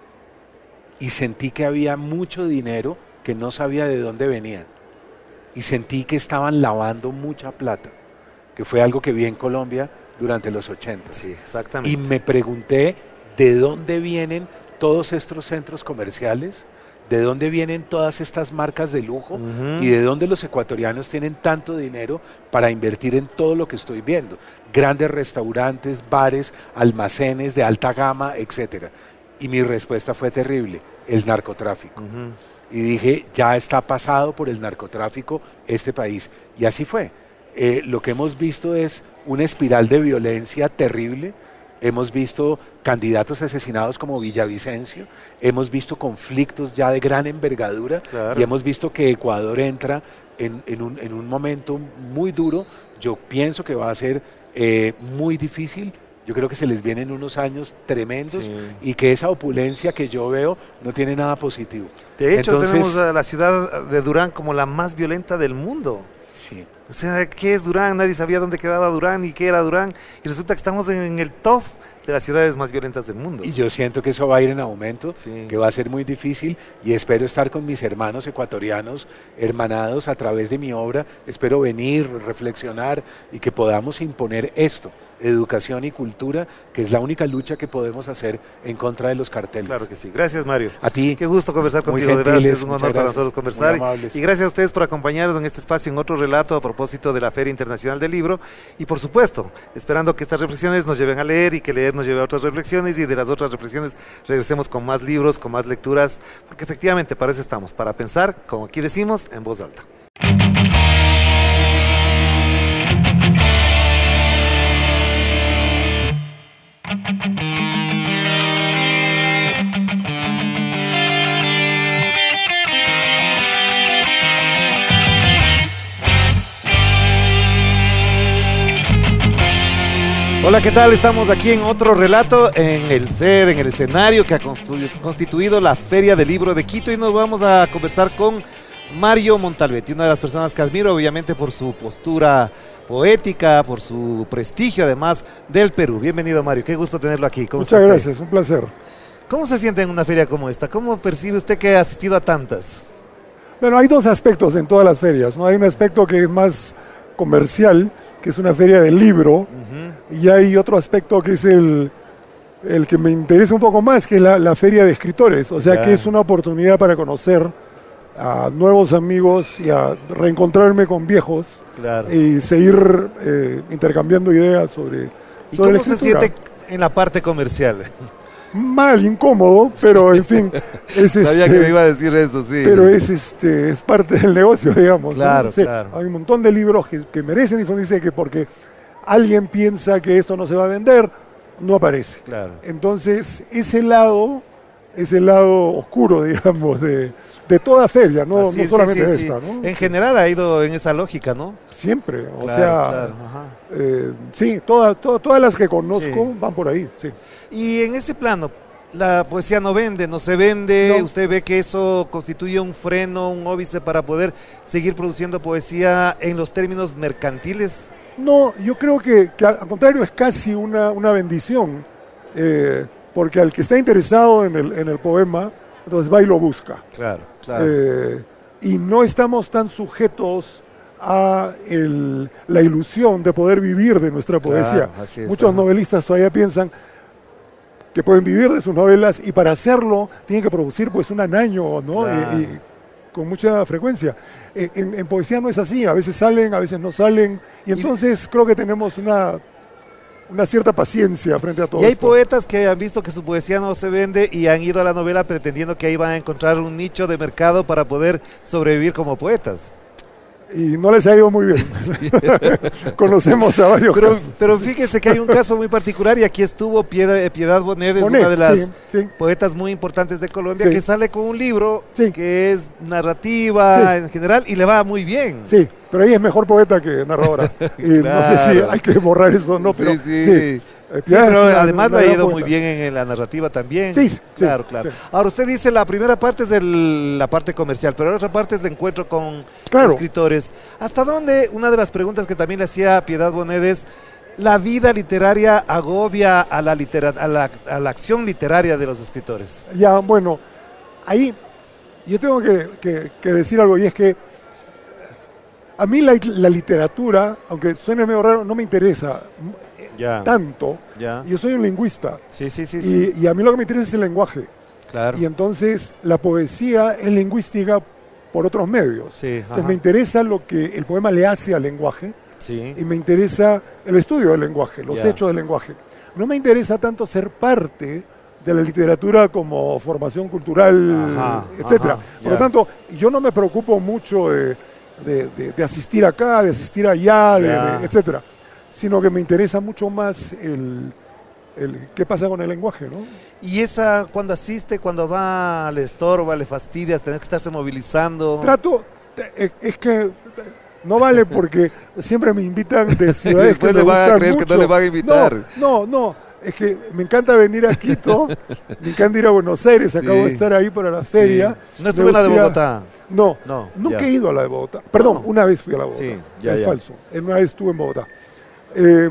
y sentí que había mucho dinero que no sabía de dónde venía y sentí que estaban lavando mucha plata, que fue algo que vi en Colombia durante los ochenta. Sí, exactamente. Y me pregunté de dónde vienen todos estos centros comerciales, de dónde vienen todas estas marcas de lujo Ujú. y de dónde los ecuatorianos tienen tanto dinero para invertir en todo lo que estoy viendo. Grandes restaurantes, bares, almacenes de alta gama, etcétera. Y mi respuesta fue terrible, el narcotráfico. Ujú. Y dije, ya está pasado por el narcotráfico este país. Y así fue. Eh, lo que hemos visto es una espiral de violencia terrible. Hemos visto candidatos asesinados como Villavicencio, hemos visto conflictos ya de gran envergadura Claro. y hemos visto que Ecuador entra en, en un, en un momento muy duro. Yo pienso que va a ser eh, muy difícil. Yo creo que se les vienen unos años tremendos Sí. y que esa opulencia que yo veo no tiene nada positivo. De hecho, Entonces, tenemos a la ciudad de Durán como la más violenta del mundo. sí. O sea, ¿qué es Durán? Nadie sabía dónde quedaba Durán y qué era Durán. Y resulta que estamos en, en el top de las ciudades más violentas del mundo. Y yo siento que eso va a ir en aumento, Sí. que va a ser muy difícil y espero estar con mis hermanos ecuatorianos, hermanados a través de mi obra. Espero venir, reflexionar y que podamos imponer esto, educación y cultura, que es la única lucha que podemos hacer en contra de los carteles. Claro que sí. Gracias, Mario. A ti. Qué gusto conversar Muy contigo, de verdad, gentiles, es un muchas honor para gracias. nosotros conversar. Muy amables. Y gracias a ustedes por acompañarnos en este espacio, en otro relato a propósito de la Feria Internacional del Libro. Y por supuesto, esperando que estas reflexiones nos lleven a leer y que leer nos lleve a otras reflexiones y de las otras reflexiones regresemos con más libros, con más lecturas, porque efectivamente para eso estamos, para pensar, como aquí decimos, en voz alta. Hola, ¿qué tal? Estamos aquí en otro relato, en el set, en el escenario que ha constitu- constituido la Feria del Libro de Quito y nos vamos a conversar con Mario Montalbetti, una de las personas que admiro obviamente por su postura poética, por su prestigio además del Perú. Bienvenido, Mario, qué gusto tenerlo aquí. ¿Cómo Muchas está usted? gracias, un placer. ¿Cómo se siente en una feria como esta? ¿Cómo percibe usted que ha asistido a tantas? Bueno, hay dos aspectos en todas las ferias, ¿no? Hay un aspecto que es más comercial, que es una feria del libro, Ujú. y hay otro aspecto que es el, el que me interesa un poco más, que es la, la feria de escritores, o sea Ya. que es una oportunidad para conocer a nuevos amigos y a reencontrarme con viejos Claro. y seguir eh, intercambiando ideas sobre, ¿Y sobre la cómo se escritura. siente en la parte comercial? Mal, incómodo, pero en fin, es Sabía este, que me iba a decir eso, sí. pero es este es parte del negocio, digamos, ¿no? Claro, Sí, claro. hay un montón de libros que, que merecen difundirse, que porque alguien piensa que esto no se va a vender, no aparece. Claro. Entonces, ese lado, ese lado oscuro, digamos, de, de toda feria, no, Así no es, solamente sí, de sí, esta, sí. ¿no? En general ha ido en esa lógica, ¿no? Siempre, o Claro, sea, claro, ajá. eh, sí, toda- toda- todas las que conozco Sí. van por ahí, sí. Y en ese plano, la poesía no vende, no se vende. No. ¿Usted ve que eso constituye un freno, un óbice para poder seguir produciendo poesía en los términos mercantiles? No, yo creo que, que al al contrario es casi una, una bendición, eh, porque al que está interesado en el, en el poema, entonces va y lo busca. Claro, claro. Eh, y no estamos tan sujetos a el- la ilusión de poder vivir de nuestra poesía. Claro, así es, Muchos ajá. novelistas todavía piensan que pueden vivir de sus novelas y para hacerlo tienen que producir pues un año, ¿no? Claro. Y- y con mucha frecuencia. En, en- en poesía no es así, a veces salen, a veces no salen, y entonces creo que tenemos una, una cierta paciencia frente a todo Y hay esto. poetas que han visto que su poesía no se vende y han ido a la novela pretendiendo que ahí van a encontrar un nicho de mercado para poder sobrevivir como poetas. y no les ha ido muy bien. Sí. Conocemos a varios pero, casos. pero fíjese que hay un caso muy particular y aquí estuvo Piedad, Piedad Bonet, es Bonet, una de las sí, sí. poetas muy importantes de Colombia, Sí. que sale con un libro Sí. que es narrativa Sí. en general y le va muy bien. Sí, pero ella es mejor poeta que narradora. Y no sé si hay que borrar eso o no, pero sí, sí. sí. Sí, Piedad es pero una- además le una ha gran ido muy poeta. bien en la narrativa también. Sí, sí, claro, claro. sí. Ahora usted dice la primera parte es el- la parte comercial, pero la otra parte es el encuentro con Claro. escritores. ¿Hasta dónde, una de las preguntas que también le hacía Piedad Bonet es, la vida literaria agobia a la, litera- a la, a la acción literaria de los escritores? Ya, bueno, ahí yo tengo que, que- que decir algo, y es que a mí la, la literatura, aunque suene medio raro, no me interesa Ya, tanto. ya. Yo soy un lingüista, Sí, sí, sí, sí. y, y a mí lo que me interesa es el lenguaje. Claro. Y entonces la poesía es lingüística por otros medios. Sí, Entonces ajá. me interesa lo que el poema le hace al lenguaje, Sí. y me interesa el estudio del lenguaje, los Ya. hechos del lenguaje. No me interesa tanto ser parte de la literatura como formación cultural, Ajá, etcétera. ajá, Por lo ya. tanto, yo no me preocupo mucho de, de- de- de asistir acá, de asistir allá, de- Ya. de- etcétera, sino que me interesa mucho más el, el qué pasa con el lenguaje, ¿no? Y esa, cuando asiste, cuando va, le estorba, le fastidia, tener que estarse movilizando. Trato, eh, es que no vale porque siempre me invitan de Y ciudades después que le me van a gustan creer que no mucho. le van a invitar. No, no, no, es que me encanta venir a Quito, me encanta ir a Buenos Aires, Sí. acabo de estar ahí para la Sí. feria. No estuve en la de Me fui a- Bogotá. No, No, nunca ya. he ido a la de Bogotá. Perdón, No. una vez fui a la de Bogotá. Sí, ya, es ya. falso. Una vez estuve en Bogotá. Eh,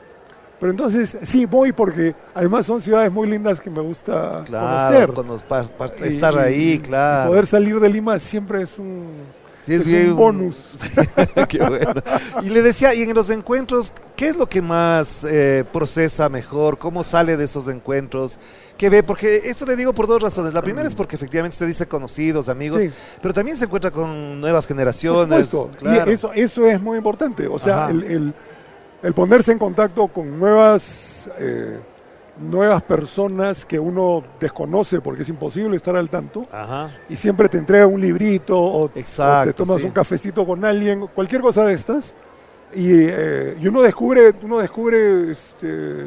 pero entonces, sí, voy porque además son ciudades muy lindas que me gusta Claro, conocer. cono- pa- pa- Y- estar y- ahí, y claro. poder salir de Lima siempre es un, Sí, es es bien un bonus. Qué bueno. Y le decía, y en los encuentros, ¿qué es lo que más eh, procesa mejor? ¿Cómo sale de esos encuentros? ¿Qué ve? Porque esto le digo por dos razones. La primera es porque efectivamente usted dice conocidos, amigos, Sí. pero también se encuentra con nuevas Por generaciones. supuesto. Claro. Y eso, eso es muy importante. O sea, Ajá. el, el- el ponerse en contacto con nuevas, eh, nuevas personas que uno desconoce porque es imposible estar al tanto. Ajá. Y siempre te entrega un librito o, o Exacto, te tomas sí. un cafecito con alguien, cualquier cosa de estas. Y, eh, y uno descubre, uno descubre este,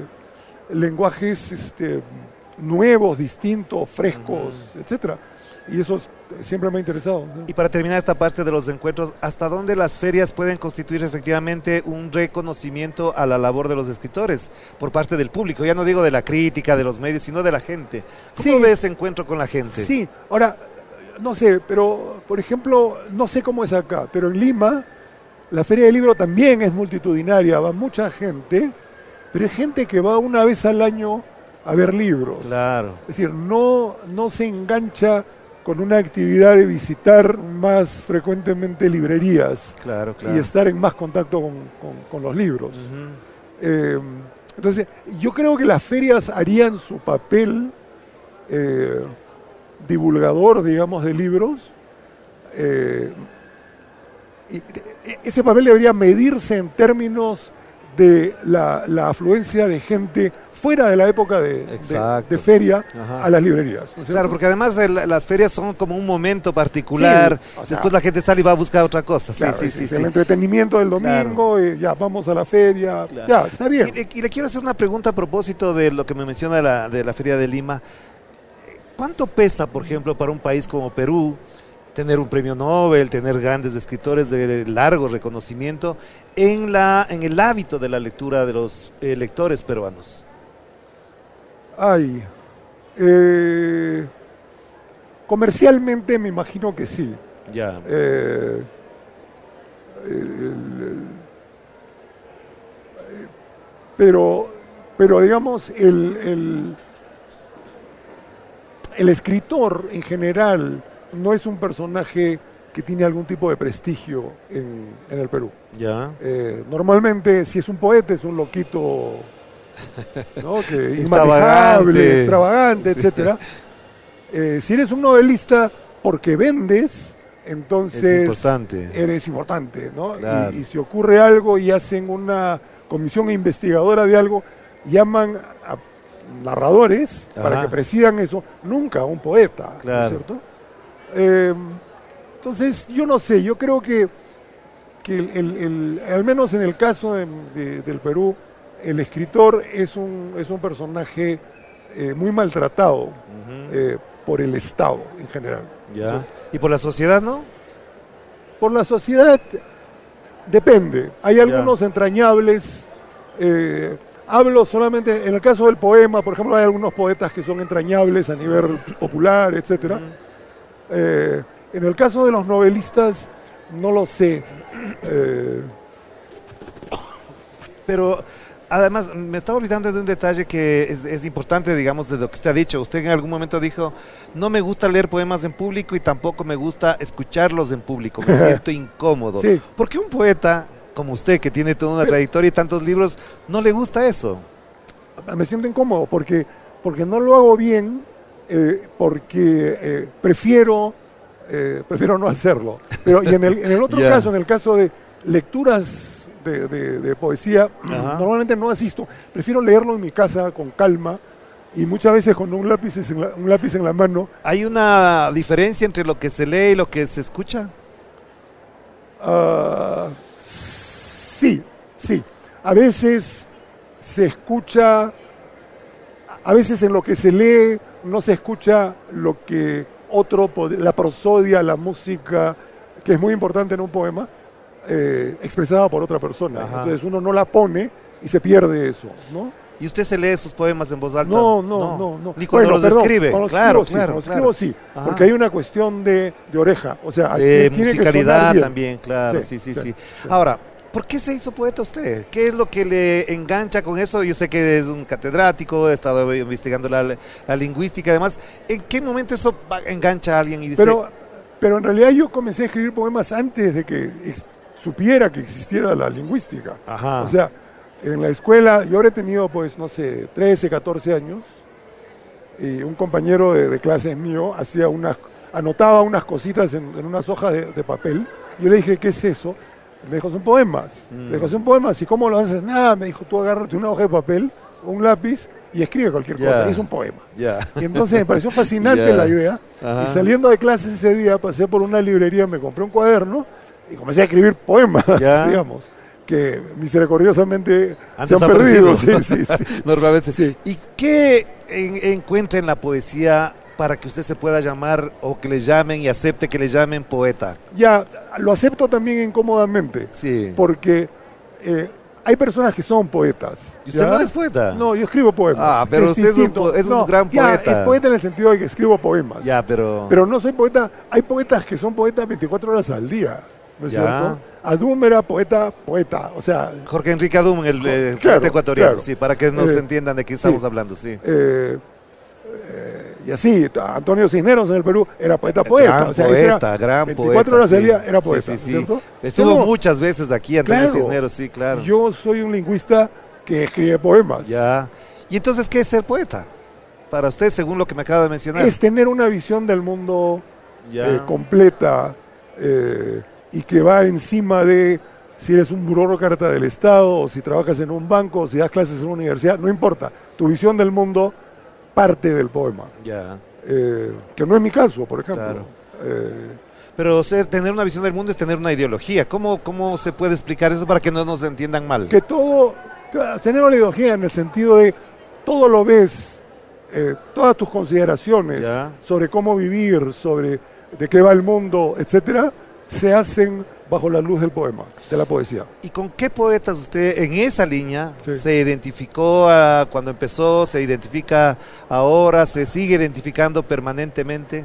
lenguajes este, nuevos, distintos, frescos, etcétera. Y eso es- siempre me ha interesado. ¿no? Y para terminar esta parte de los encuentros, ¿hasta dónde las ferias pueden constituir efectivamente un reconocimiento a la labor de los escritores por parte del público? Ya no digo de la crítica, de los medios, sino de la gente. ¿Cómo Sí. ve ese encuentro con la gente? Sí, ahora, no sé, pero por ejemplo, no sé cómo es acá, pero en Lima la Feria del Libro también es multitudinaria, va mucha gente, pero es gente que va una vez al año a ver libros. Claro. Es decir, no, no se engancha con una actividad de visitar más frecuentemente librerías Claro, claro. y estar en más contacto con, con- con los libros. Ujú. Eh, entonces, yo creo que las ferias harían su papel eh, divulgador, digamos, de libros. eh, y e- ese papel debería medirse en términos de la, la afluencia de gente fuera de la época de, de- Exacto. de feria Ajá. a las librerías. ¿no es Claro, cierto? porque además el- las ferias son como un momento particular. Sí, o sea, Después la gente sale y va a buscar otra cosa. Claro, sí, es- sí, sí. es sí. el entretenimiento del domingo, y ya vamos a la feria, Claro. ya, está bien. Y, le- y le quiero hacer una pregunta a propósito de lo que me menciona de la, de la Feria de Lima. ¿Cuánto pesa, por ejemplo, para un país como Perú tener un premio Nobel, tener grandes escritores de largo reconocimiento en, la, en el hábito de la lectura de los eh, lectores peruanos? Ay, eh, comercialmente me imagino que sí. Ya. Eh, el- el- eh, pero, pero digamos, el, el, el escritor en general no es un personaje que tiene algún tipo de prestigio en, en el Perú. Ya. Eh, normalmente, si es un poeta, es un loquito, ¿no? que Extravagante. inmanejable, extravagante, Sí. etcétera. Eh, si eres un novelista porque vendes, entonces Es importante. eres importante, ¿no? Claro. Y, y si ocurre algo y hacen una comisión investigadora de algo, llaman a narradores para Ajá. que presidan eso, nunca a un poeta, ¿no es Claro. cierto? Eh, entonces, yo no sé, yo creo que que el, el, el, al menos en el caso de, de, del Perú, el escritor es un, es un personaje eh, muy maltratado uh-huh. eh, por el Estado en general. Ya. ¿Sí? ¿Y por la sociedad no? Por la sociedad depende. Hay algunos ya. entrañables. Eh, hablo solamente, en el caso del poema, por ejemplo, hay algunos poetas que son entrañables a nivel popular, etcétera. Uh-huh. eh, en el caso de los novelistas, no lo sé. Eh, Pero además, me estaba olvidando de un detalle que es, es importante, digamos, de lo que usted ha dicho. Usted en algún momento dijo, no me gusta leer poemas en público y tampoco me gusta escucharlos en público, me siento incómodo. Sí. ¿Por qué un poeta como usted, que tiene toda una trayectoria y tantos libros, no le gusta eso? Me siento incómodo porque, porque no lo hago bien, eh, porque eh, prefiero, eh, prefiero no hacerlo. Pero y en el, en el otro yeah. caso, en el caso de lecturas de, de, de poesía, uh-huh. normalmente no asisto. Prefiero leerlo en mi casa con calma y muchas veces con un lápiz en la, un lápiz en la mano. ¿Hay una diferencia entre lo que se lee y lo que se escucha? Uh, sí, sí. A veces se escucha, a veces en lo que se lee no se escucha lo que otro, la prosodia, la música, que es muy importante en un poema, eh, expresada por otra persona. Ajá. Entonces uno no la pone y se pierde eso, ¿no? ¿Y usted se lee sus poemas en voz alta? No, no, no. no. Ni cuando bueno, los perdón, escribe. Cuando claro, escribo, claro, sí, claro. Escribo, sí, Ajá. porque hay una cuestión de, de oreja. O sea, de tiene musicalidad que también, claro. Sí, sí, sí, sí. sí. Ahora, ¿por qué se hizo poeta usted? ¿Qué es lo que le engancha con eso? Yo sé que es un catedrático, he estado investigando la, la lingüística y demás. ¿En qué momento eso engancha a alguien y dice... Pero, pero en realidad yo comencé a escribir poemas antes de que supiera que existiera la lingüística. Ajá. O sea, en la escuela yo habré tenido, pues, no sé, trece, catorce años, y un compañero de, de clases mío hacía unas, anotaba unas cositas en, en unas hojas de, de papel. Yo le dije, ¿qué es eso? Me dijo, son poemas. Mm. Me dijo, son poemas. ¿Y cómo lo haces? Nada, me dijo, tú agárrate una hoja de papel, un lápiz y escribe cualquier yeah. cosa. Y es un poema. Yeah. Y entonces me pareció fascinante yeah. la idea. Ajá. Y saliendo de clases ese día, pasé por una librería, me compré un cuaderno y comencé a escribir poemas, yeah. digamos, que misericordiosamente Antes se han perdido. Sí, sí, sí. Normalmente. Sí. ¿Y qué en, encuentra en la poesía para que usted se pueda llamar o que le llamen y acepte que le llamen poeta? Ya, lo acepto también incómodamente, sí. porque eh, hay personas que son poetas. ¿Y usted ¿ya? no es poeta? No, yo escribo poemas. Ah, pero usted es un, es un no, gran ya, poeta. Es poeta en el sentido de que escribo poemas. Ya, pero... Pero no soy poeta. Hay poetas que son poetas veinticuatro horas al día, ¿no es ya. cierto? Adum era poeta, poeta, o sea... Jorge Enrique Adum, el, el claro, poeta ecuatoriano, claro. sí, para que nos eh, entiendan de qué estamos sí. hablando, sí. Eh, eh, y así, Antonio Cisneros en el Perú era poeta, poeta. Gran o sea, poeta, era gran veinticuatro poeta. horas al día sí. era poeta, sí, sí, sí. ¿cierto? Estuvo Pero, muchas veces aquí Antonio claro, Cisneros, sí, claro. Yo soy un lingüista que escribe poemas. Ya. ¿Y entonces qué es ser poeta? Para usted, según lo que me acaba de mencionar. Es tener una visión del mundo eh, completa eh, y que va encima de si eres un burócrata del Estado, o si trabajas en un banco, o si das clases en una universidad, no importa. Tu visión del mundo parte del poema. Ya. Eh, que no es mi caso, por ejemplo. Claro. Eh, Pero ser, tener una visión del mundo es tener una ideología. ¿Cómo, ¿Cómo se puede explicar eso para que no nos entiendan mal? Que todo, tener una ideología en el sentido de todo lo ves, eh, todas tus consideraciones ya. sobre cómo vivir, sobre de qué va el mundo, etcétera, se hacen bajo la luz del poema, de la poesía. ¿Y con qué poetas usted en esa línea sí. se identificó a, cuando empezó, se identifica ahora, se sigue identificando permanentemente?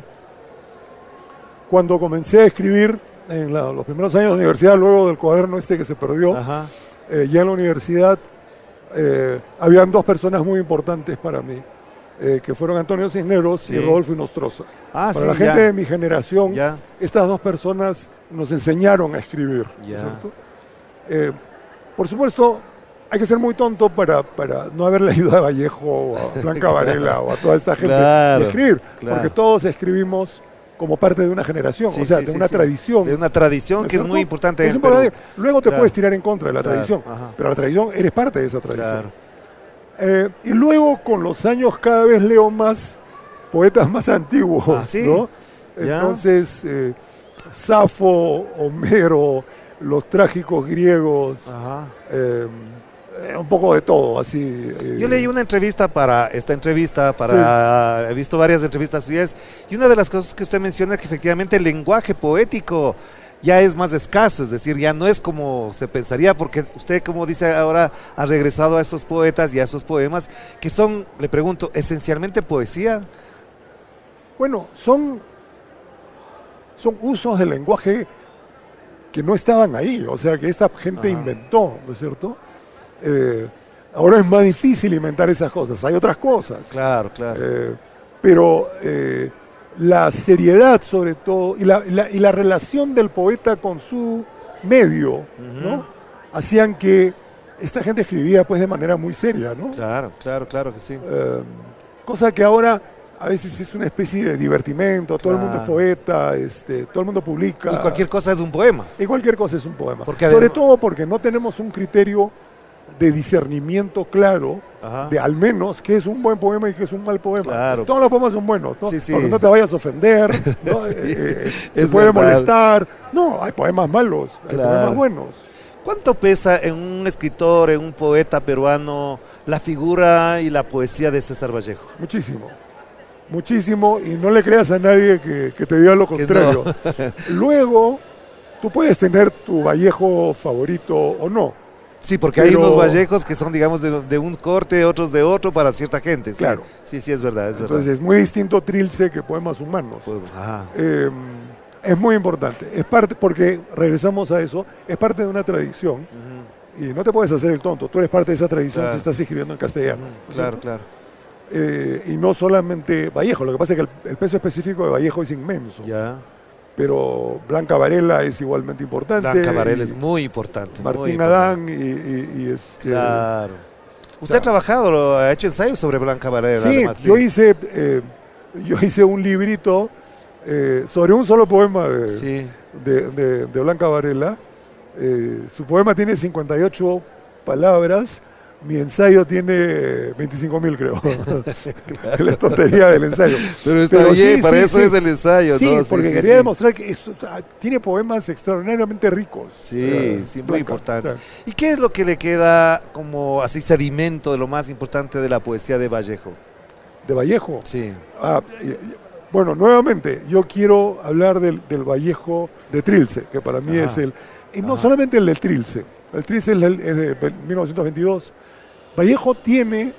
Cuando comencé a escribir en la, los primeros años de la universidad, luego del cuaderno este que se perdió, eh, ya en la universidad eh, habían dos personas muy importantes para mí, eh, que fueron Antonio Cisneros sí. y Rodolfo Inostroza. Ah, para sí, la gente ya. de mi generación, ya. estas dos personas nos enseñaron a escribir. Ya. ¿cierto? Eh, por supuesto, hay que ser muy tonto para, para no haber leído a Vallejo o a Blanca Varela o a toda esta gente claro, y escribir, claro. porque todos escribimos como parte de una generación, sí, o sea, sí, de sí, una sí. tradición. De una tradición que es muy importante. Es en importante. Perú. Luego te claro. puedes tirar en contra de la claro. tradición, Ajá. pero la tradición, eres parte de esa tradición. Claro. Eh, y luego, con los años, cada vez leo más poetas más antiguos, ah, ¿sí? ¿no? ¿Ya? Entonces, eh, Safo, Homero, los trágicos griegos, Ajá. eh, un poco de todo, así. Eh. Yo leí una entrevista para esta entrevista, para sí. He visto varias entrevistas suyas, y una de las cosas que usted menciona es que efectivamente el lenguaje poético ya es más escaso, es decir, ya no es como se pensaría, porque usted, como dice ahora, ha regresado a esos poetas y a esos poemas, que son, le pregunto, esencialmente poesía. Bueno, son, son usos del lenguaje que no estaban ahí, o sea, que esta gente Ajá. inventó, ¿no es cierto? Eh, ahora es más difícil inventar esas cosas, hay otras cosas. Claro, claro. Eh, pero eh, la seriedad sobre todo y la, la, y la relación del poeta con su medio, uh-huh. ¿no? Hacían que esta gente escribía pues de manera muy seria, ¿no? Claro, claro, claro que sí. Eh, cosa que ahora a veces es una especie de divertimento, todo claro. el mundo es poeta, este, todo el mundo publica. Y cualquier cosa es un poema. Y cualquier cosa es un poema. Porque sobre además... todo porque no tenemos un criterio de discernimiento claro Ajá. de al menos qué es un buen poema y qué es un mal poema. Claro. Todos los poemas son buenos, ¿no? Sí, sí. Porque no te vayas a ofender, ¿no? sí, eh, se puede verdad. molestar. No, hay poemas malos, hay claro. poemas buenos. ¿Cuánto pesa en un escritor, en un poeta peruano, la figura y la poesía de César Vallejo? Muchísimo, muchísimo, y no le creas a nadie que, que te diga lo contrario. No. Luego, tú puedes tener tu Vallejo favorito o no. Sí, porque Pero, hay unos Vallejos que son, digamos, de, de un corte, otros de otro para cierta gente. ¿sí? Claro. Sí, sí, es verdad, es Entonces verdad. es muy distinto Trilce que Poemas Humanos. Pues, eh, es muy importante. Es parte, porque regresamos a eso, es parte de una tradición. Uh-huh. Y no te puedes hacer el tonto. Tú eres parte de esa tradición claro. si estás escribiendo en castellano. Uh-huh. Claro, ¿sí? claro. Eh, y no solamente Vallejo. Lo que pasa es que el, el peso específico de Vallejo es inmenso. Ya. Pero Blanca Varela es igualmente importante. Blanca Varela es muy importante. Martín muy Adán y, y, y este... Claro. Usted o sea, ha trabajado, ha hecho ensayos sobre Blanca Varela. Sí, además, yo, sí. Hice, eh, yo hice un librito eh, sobre un solo poema de, sí. de, de, de Blanca Varela. Eh, su poema tiene cincuenta y ocho palabras. Mi ensayo tiene veinticinco mil, creo. Claro. La tontería del ensayo. Pero está Pero bien, sí, para sí, eso sí. es el ensayo. Sí, ¿no? porque sí, quería sí. demostrar que eso, tiene poemas extraordinariamente ricos. Sí, eh, sí, muy Blanca, importante. Claro. ¿Y qué es lo que le queda como así sedimento de lo más importante de la poesía de Vallejo? ¿De Vallejo? Sí. Ah, bueno, nuevamente, yo quiero hablar del, del Vallejo de Trilce, que para mí Ajá. es el... Y no Ajá. solamente el de Trilce. El Trilce es, el, es de mil novecientos veintidós. Vallejo tiene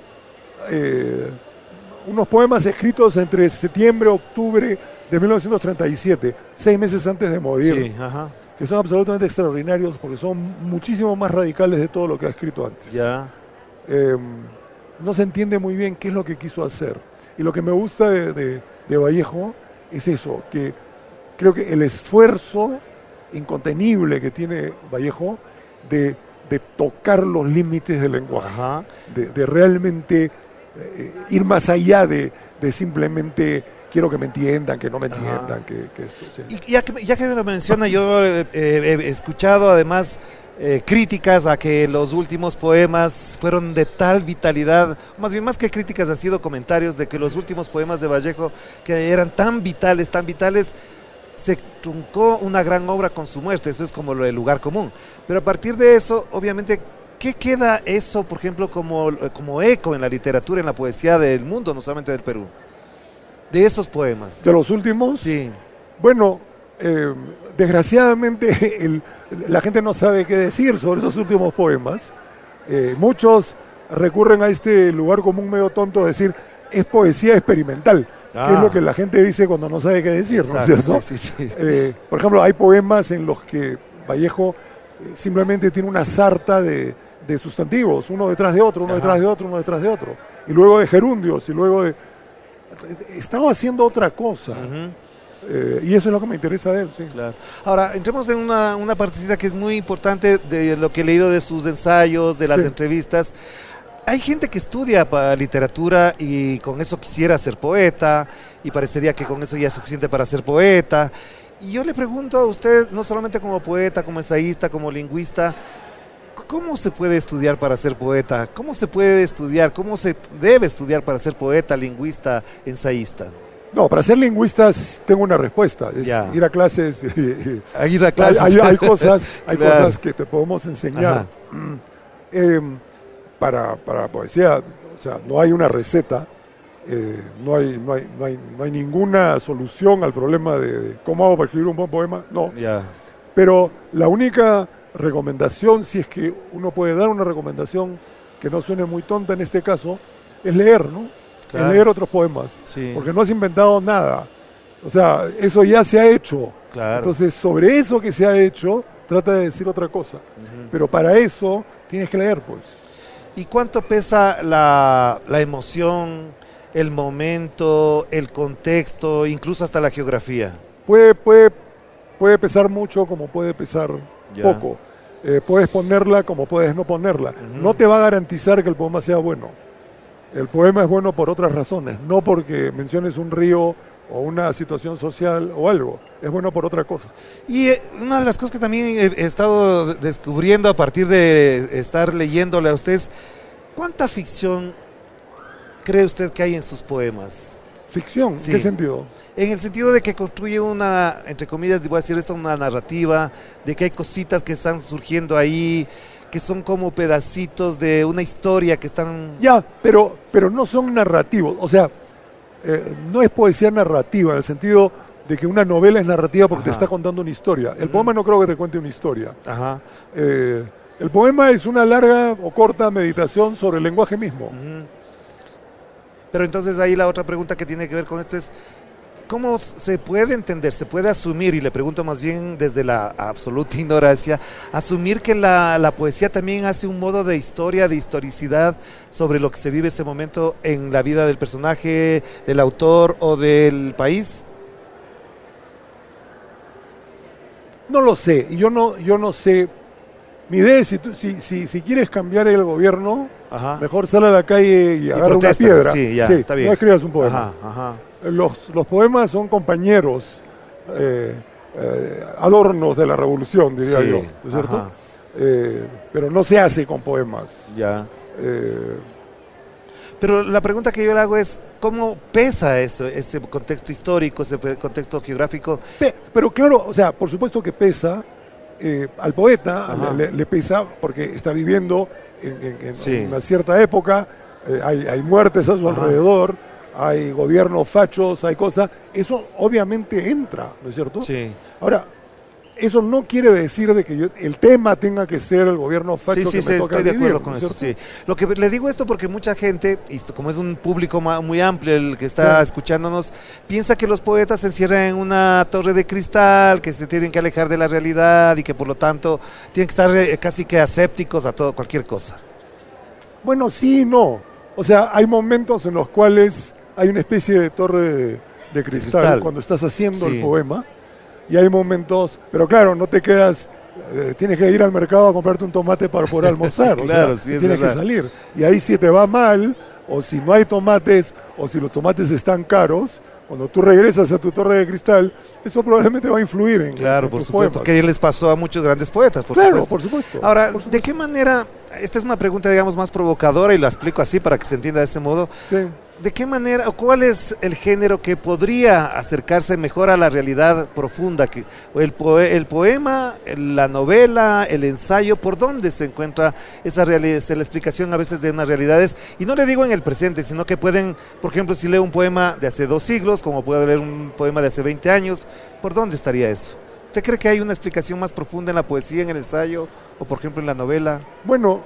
eh, unos poemas escritos entre septiembre y octubre de mil novecientos treinta y siete, seis meses antes de morir, sí, ajá. que son absolutamente extraordinarios porque son muchísimo más radicales de todo lo que ha escrito antes. Ya. Eh, no se entiende muy bien qué es lo que quiso hacer. Y lo que me gusta de, de, de Vallejo es eso, que creo que el esfuerzo incontenible que tiene Vallejo de... de tocar los límites del lenguaje, de, de realmente eh, ir más allá de, de simplemente quiero que me entiendan, que no me entiendan, que, que esto sea. Y ya que, ya que me lo menciona, yo eh, he escuchado además eh, críticas a que los últimos poemas fueron de tal vitalidad, más bien más que críticas, han sido comentarios de que los últimos poemas de Vallejo, que eran tan vitales, tan vitales, se truncó una gran obra con su muerte. Eso es como lo del lugar común. Pero a partir de eso, obviamente, ¿qué queda eso, por ejemplo, como, como eco en la literatura, en la poesía del mundo, no solamente del Perú? De esos poemas. ¿De los últimos? Sí. Bueno, eh, desgraciadamente el, la gente no sabe qué decir sobre esos últimos poemas. Eh, muchos recurren a este lugar común medio tonto de decir, es poesía experimental. Ah. Que es lo que la gente dice cuando no sabe qué decir, ¿no es cierto? Sí, sí, sí. Eh, por ejemplo, hay poemas en los que Vallejo eh, simplemente tiene una sarta de, de sustantivos, uno detrás de otro, uno Ajá. detrás de otro, uno detrás de otro. Y luego de gerundios, y luego de... Estaba haciendo otra cosa. Uh-huh. eh, y eso es lo que me interesa de él, sí. Claro. Ahora, entremos en una, una partecita que es muy importante de lo que he leído de sus ensayos, de las sí. entrevistas. Hay gente que estudia para literatura y con eso quisiera ser poeta y parecería que con eso ya es suficiente para ser poeta. Y yo le pregunto a usted, no solamente como poeta, como ensayista, como lingüista, ¿cómo se puede estudiar para ser poeta? ¿Cómo se puede estudiar? ¿Cómo se debe estudiar para ser poeta, lingüista, ensayista? No, para ser lingüistas tengo una respuesta, es Ya. ir a clases. Ahí ir a clases. Hay, hay- hay cosas, hay Claro. cosas que te podemos enseñar. Eh, para, para poesía, o sea, no hay una receta, eh, no, hay, no, hay, no, hay, no hay ninguna solución al problema de, de cómo hago para escribir un buen poema, no. Ya. Pero la única recomendación, si es que uno puede dar una recomendación que no suene muy tonta en este caso, es leer, ¿no? Claro. Es leer otros poemas, Sí. porque no has inventado nada. O sea, eso ya se ha hecho. Claro. Entonces, sobre eso que se ha hecho, trata de decir otra cosa. Pero para eso tienes que leer, pues. ¿Y cuánto pesa la, la emoción, el momento, el contexto, incluso hasta la geografía? Puede, puede, puede pesar mucho como puede pesar Ya. poco. Eh, puedes ponerla como puedes no ponerla. Ujú. No te va a garantizar que el poema sea bueno. El poema es bueno por otras razones, no porque menciones un río o una situación social o algo. Es bueno por otra cosa. Y eh, una de las cosas que también he, he estado descubriendo a partir de estar leyéndole a usted es, ¿cuánta ficción cree usted que hay en sus poemas? ¿Ficción? ¿En Sí. qué sentido? En el sentido de que construye una, entre comillas, voy a decir esto, una narrativa, de que hay cositas que están surgiendo ahí, que son como pedacitos de una historia que están... Ya, pero, pero no son narrativos. O sea, eh, no es poesía narrativa en el sentido de que una novela es narrativa porque te Ajá. está contando una historia. El Ujú. poema no creo que te cuente una historia. Ajá. Eh, el poema es una larga o corta meditación sobre el lenguaje mismo. Ujú. Pero entonces ahí la otra pregunta que tiene que ver con esto es, ¿cómo se puede entender, se puede asumir, y le pregunto más bien desde la absoluta ignorancia, asumir que la, la poesía también hace un modo de historia, de historicidad sobre lo que se vive ese momento en la vida del personaje, del autor o del país? No lo sé, y yo no, yo no sé. Mi idea es, si, tú- si, si, si quieres cambiar el gobierno, Ajá. mejor sal a la calle y, agarra una protesta. piedra. Sí, ya, está bien. No escribas un poema. Ajá, ajá. Los, los poemas son compañeros, eh, eh, adornos de la revolución, diría Sí, yo, ¿no es cierto? ajá. Eh, pero no se hace con poemas. Ya. Eh, Pero la pregunta que yo le hago es, ¿cómo pesa eso, ese contexto histórico, ese pe- contexto geográfico? pe- pero claro, o sea, por supuesto que pesa, eh, al poeta Ajá. le, le pesa porque está viviendo en, en- en Sí. una cierta época, eh, hay, hay muertes a su Ajá. alrededor, hay gobiernos fachos, hay cosas, eso obviamente entra, ¿no es cierto? Sí. Ahora, eso no quiere decir de que yo- el tema tenga que ser el gobierno facho Sí, sí, que sí, me toca estoy de vivir, acuerdo con ¿no es eso, cierto? sí. Lo que le digo esto porque mucha gente, y esto, como es un público ma- muy amplio el que está Sí. escuchándonos, piensa que los poetas se encierran en una torre de cristal, que se tienen que alejar de la realidad y que por lo tanto tienen que estar eh, casi que asépticos a todo, cualquier cosa. Bueno, sí y no. O sea, hay momentos en los cuales hay una especie de torre de, de cristal, cristal. cuando estás haciendo Sí. el poema, y hay momentos, pero claro, no te quedas, eh, tienes que ir al mercado a comprarte un tomate para poder almorzar, Claro, o sea, sí, es tienes que verdad. salir. Y ahí si te va mal, o si no hay tomates, o si los tomates están caros, cuando tú regresas a tu torre de cristal, eso probablemente va a influir en, Claro, en por tus supuesto, poemas. que les pasó a muchos grandes poetas, por Claro, supuesto. por supuesto. Ahora, por ¿de supuesto. qué manera, esta es una pregunta digamos más provocadora y la explico así para que se entienda de ese modo, Sí. ¿de qué manera o cuál es el género que podría acercarse mejor a la realidad profunda? Que, o el, poe- el poema, la novela, el ensayo, ¿por dónde se encuentra esa realidad, la explicación a veces de unas realidades? Y no le digo en el presente, sino que pueden, por ejemplo, si leo un poema de hace dos siglos, como puedo leer un poema de hace veinte años, ¿por dónde estaría eso? ¿Usted cree que hay una explicación más profunda en la poesía, en el ensayo, o por ejemplo en la novela? Bueno,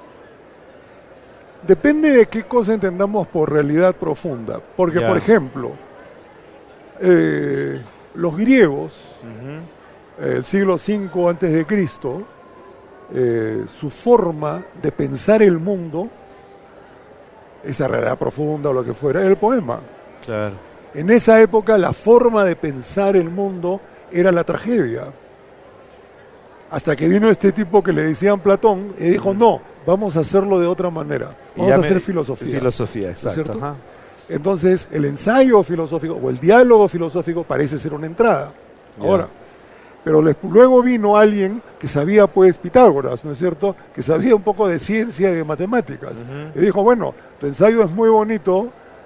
depende de qué cosa entendamos por realidad profunda. Porque, Ya. por ejemplo, eh, los griegos, Ujú. eh, el siglo cinco antes de Cristo, eh, su forma de pensar el mundo, esa realidad profunda o lo que fuera, era el poema. Claro. En esa época la forma de pensar el mundo era la tragedia. Hasta que vino este tipo que le decían Platón y dijo, no, vamos a hacerlo de otra manera. Y Vamos ya a me- hacer filosofía. Filosofía, exacto. cierto? Ajá. Entonces, el ensayo filosófico o el diálogo filosófico parece ser una entrada. Ya. Ahora, pero les- luego vino alguien que sabía, pues, Pitágoras, ¿no es cierto? Que sabía un poco de ciencia y de matemáticas. Ujú. Y dijo, bueno, tu ensayo es muy bonito,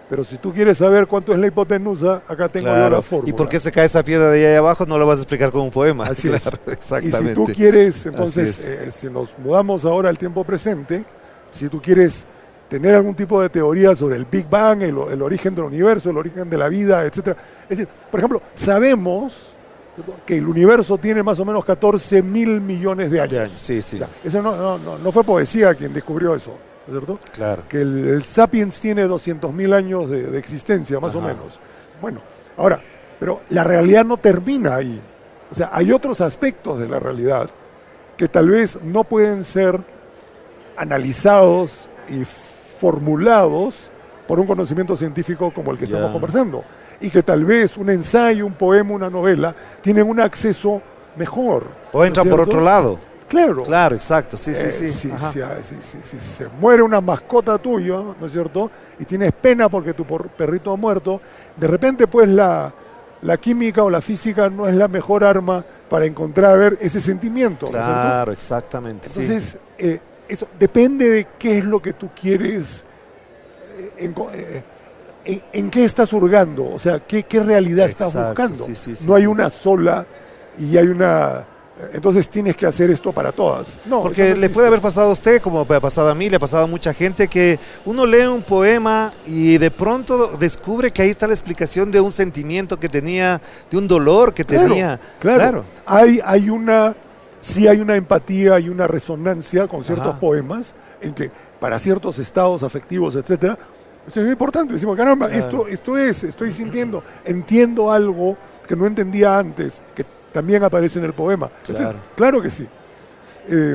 Pero si tú quieres saber cuánto es la hipotenusa, acá tengo Claro. yo la fórmula. ¿Y por qué se cae esa piedra de ahí abajo? No lo vas a explicar con un poema. Así Claro, es. exactamente. Y si tú quieres, entonces, Así eh, si nos mudamos ahora al tiempo presente, si tú quieres tener algún tipo de teoría sobre el Big Bang, el, el origen del universo, el origen de la vida, etcétera. Es decir, por ejemplo, sabemos que el universo tiene más o menos catorce mil millones de años. Ya, sí, sí. O sea, eso no, no, no, no fue poesía quien descubrió eso, ¿no es cierto? Claro. Que el, el Sapiens tiene doscientos mil años de, de existencia, más Ajá. o menos. Bueno, ahora, pero la realidad no termina ahí. O sea, hay otros aspectos de la realidad que tal vez no pueden ser analizados y formulados por un conocimiento científico como el que Ya. estamos conversando. Y que tal vez un ensayo, un poema, una novela, tienen un acceso mejor. O entra ¿no es por cierto? otro lado. Claro. Claro, exacto. Sí, sí, Eh, sí. si, Ajá. si- si- si- si se muere una mascota tuya, ¿no es cierto? Y tienes pena porque tu por- perrito ha muerto, de repente pues la, la química o la física no es la mejor arma para encontrar a ver ese sentimiento, ¿no es cierto? Claro, exactamente. sí. Entonces, eh, eso depende de qué es lo que tú quieres, eh, en, eh, en- en qué estás hurgando, o sea, qué, qué realidad estás Exacto, buscando. sí, sí, sí, no hay sí. una sola y hay una... Entonces tienes que hacer esto para todas. No, Porque eso no le existe. puede haber pasado a usted, como me ha pasado a mí, le ha pasado a mucha gente, que uno lee un poema y de pronto descubre que ahí está la explicación de un sentimiento que tenía, de un dolor que Claro, tenía. Claro, Hay, hay una, sí hay una empatía y una resonancia con ciertos Ajá. poemas en que para ciertos estados afectivos, etcétera, eso es muy importante. Decimos, caramba, Claro. esto, esto es, estoy sintiendo, entiendo algo que no entendía antes, que también aparece en el poema. Claro. Etcétera. Claro que sí. Eh,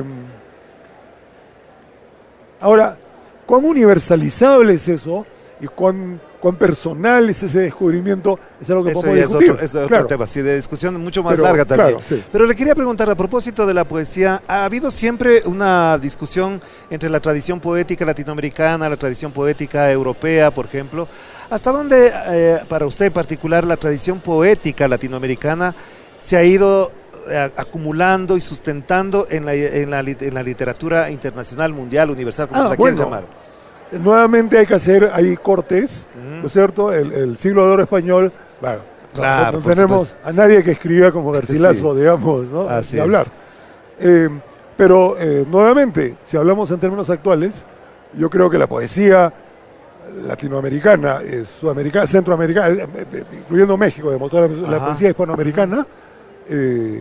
ahora, ¿cuán universalizable es eso? Y cuán, cuán personal es ese descubrimiento, es algo que Eso podemos ya es discutir. otro, es otro Claro. tema, sí, de discusión mucho más Pero, larga también. claro, sí. Pero le quería preguntar, a propósito de la poesía, ¿ha habido siempre una discusión entre la tradición poética latinoamericana, la tradición poética europea, por ejemplo? ¿Hasta dónde, eh, para usted en particular, la tradición poética latinoamericana se ha ido eh, acumulando y sustentando en la, en, la, li- en la literatura internacional, mundial, universal, como Ah, se la quieran bueno. llamar? Nuevamente hay que hacer ahí cortes, Ujú. ¿no es cierto? El, el siglo de oro español, bueno, no- Claro, no, por tenemos a nadie que escriba como Garcilaso, Sí. digamos, ¿no? Así de es. hablar. Eh, pero eh, nuevamente, si hablamos en términos actuales, yo creo que la poesía latinoamericana, eh, sudamericana, centroamericana, eh, eh, eh, incluyendo México, digamos, toda la, la Ajá. poesía hispanoamericana, eh,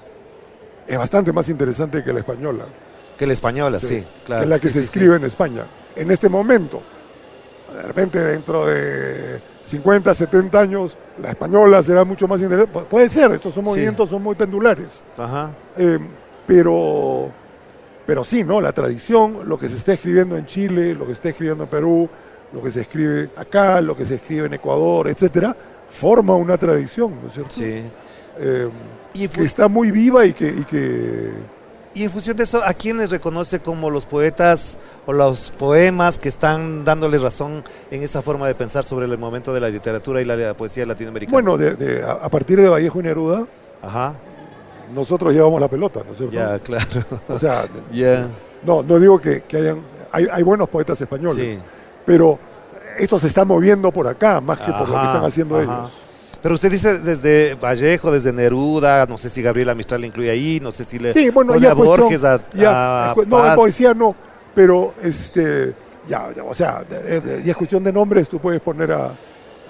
es bastante más interesante que la española. Que la española, sí, Sí, claro. que es la que sí, se sí, escribe en España, en este momento. De repente, dentro de cincuenta, setenta años, la española será mucho más interesante. Pu- Puede ser, estos son Sí. movimientos, son muy pendulares. sí. Ajá. Eh, pero, pero sí, ¿no? La tradición, lo que se está escribiendo en Chile, lo que se está escribiendo en Perú, lo que se escribe acá, lo que se escribe en Ecuador, etcétera, forma una tradición, ¿no es cierto? Sí. Eh, Y que fu- está muy viva y que, y que Y en función de eso, ¿a quiénes reconoce como los poetas o los poemas que están dándole razón en esa forma de pensar sobre el momento de la literatura y la, la poesía latinoamericana? bueno, de- de- a, a partir de Vallejo y Neruda, Ajá, nosotros llevamos la pelota, ¿no es cierto? ya, claro. O sea, Ya, no, no digo que, que hayan, hay, hay buenos poetas españoles, sí. pero esto se está moviendo por acá, más que por lo que Ajá, están haciendo ajá. ellos. Pero usted dice desde Vallejo, desde Neruda, no sé si Gabriela Mistral le incluye ahí, no sé si le Sí, bueno, pone ya a cuestión- Borges, a, ya, a es cu- no, en Paz. poesía no, pero este, ya, ya, o sea, de- de- ya es cuestión de nombres, tú puedes poner a, a-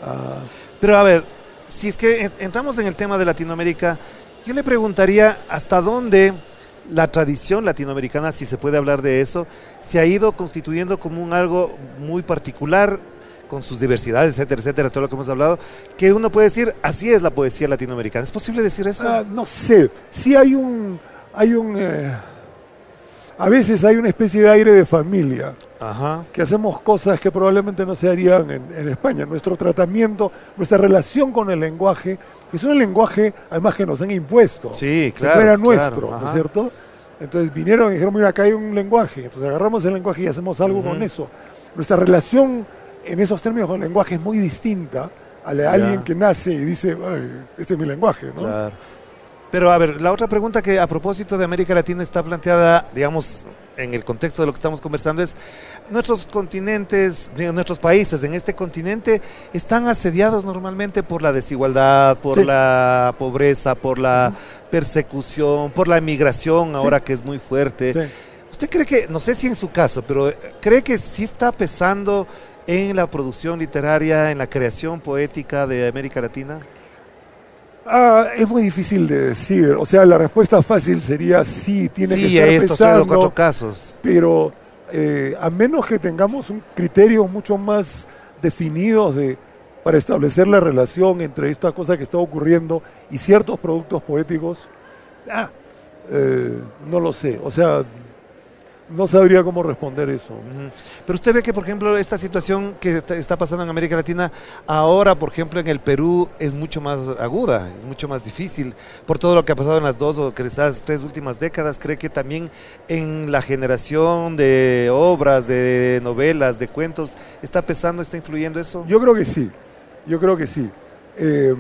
Pero a ver, si es que en- entramos en el tema de Latinoamérica, yo le preguntaría hasta dónde la tradición latinoamericana, si se puede hablar de eso, se ha ido constituyendo como un algo muy particular, con sus diversidades, etcétera, etcétera, todo lo que hemos hablado, que uno puede decir, así es la poesía latinoamericana. ¿Es posible decir eso? Ah, no sé, sí hay un, hay un, eh, a veces hay una especie de aire de familia, Ajá, que hacemos cosas que probablemente no se harían en, en España. Nuestro tratamiento, nuestra relación con el lenguaje, que es un lenguaje además que nos han impuesto, sí, que claro. no era claro, nuestro, ¿no ajá. es cierto? Entonces vinieron y dijeron, mira, acá hay un lenguaje, entonces agarramos el lenguaje y hacemos algo Ujú. con eso. Nuestra relación en esos términos con el lenguaje es muy distinta a la de Ya. alguien que nace y dice, "Ay, este es mi lenguaje", ¿no? Claro. Pero a ver, la otra pregunta que a propósito de América Latina está planteada, digamos, en el contexto de lo que estamos conversando es, nuestros continentes, nuestros países en este continente están asediados normalmente por la desigualdad, por sí. la pobreza, por la uh-huh. persecución, por la emigración ahora sí. que es muy fuerte. Sí. ¿Usted cree que, no sé si en su caso, pero cree que sí está pesando en la producción literaria, en la creación poética de América Latina? Ah, es muy difícil de decir, o sea, la respuesta fácil sería sí, tiene sí, que estar estos pesando, tres o cuatro casos. Pero eh, a menos que tengamos un criterio mucho más definidos de, para establecer la relación entre esta cosa que está ocurriendo y ciertos productos poéticos, ah, eh, no lo sé, o sea, no sabría cómo responder eso. Uh-huh. Pero usted ve que, por ejemplo, esta situación que está pasando en América Latina, ahora, por ejemplo, en el Perú es mucho más aguda, es mucho más difícil, por todo lo que ha pasado en las dos o las tres últimas décadas. ¿Cree que también en la generación de obras, de novelas, de cuentos, está pesando, está influyendo eso? Yo creo que sí, yo creo que sí. Eh,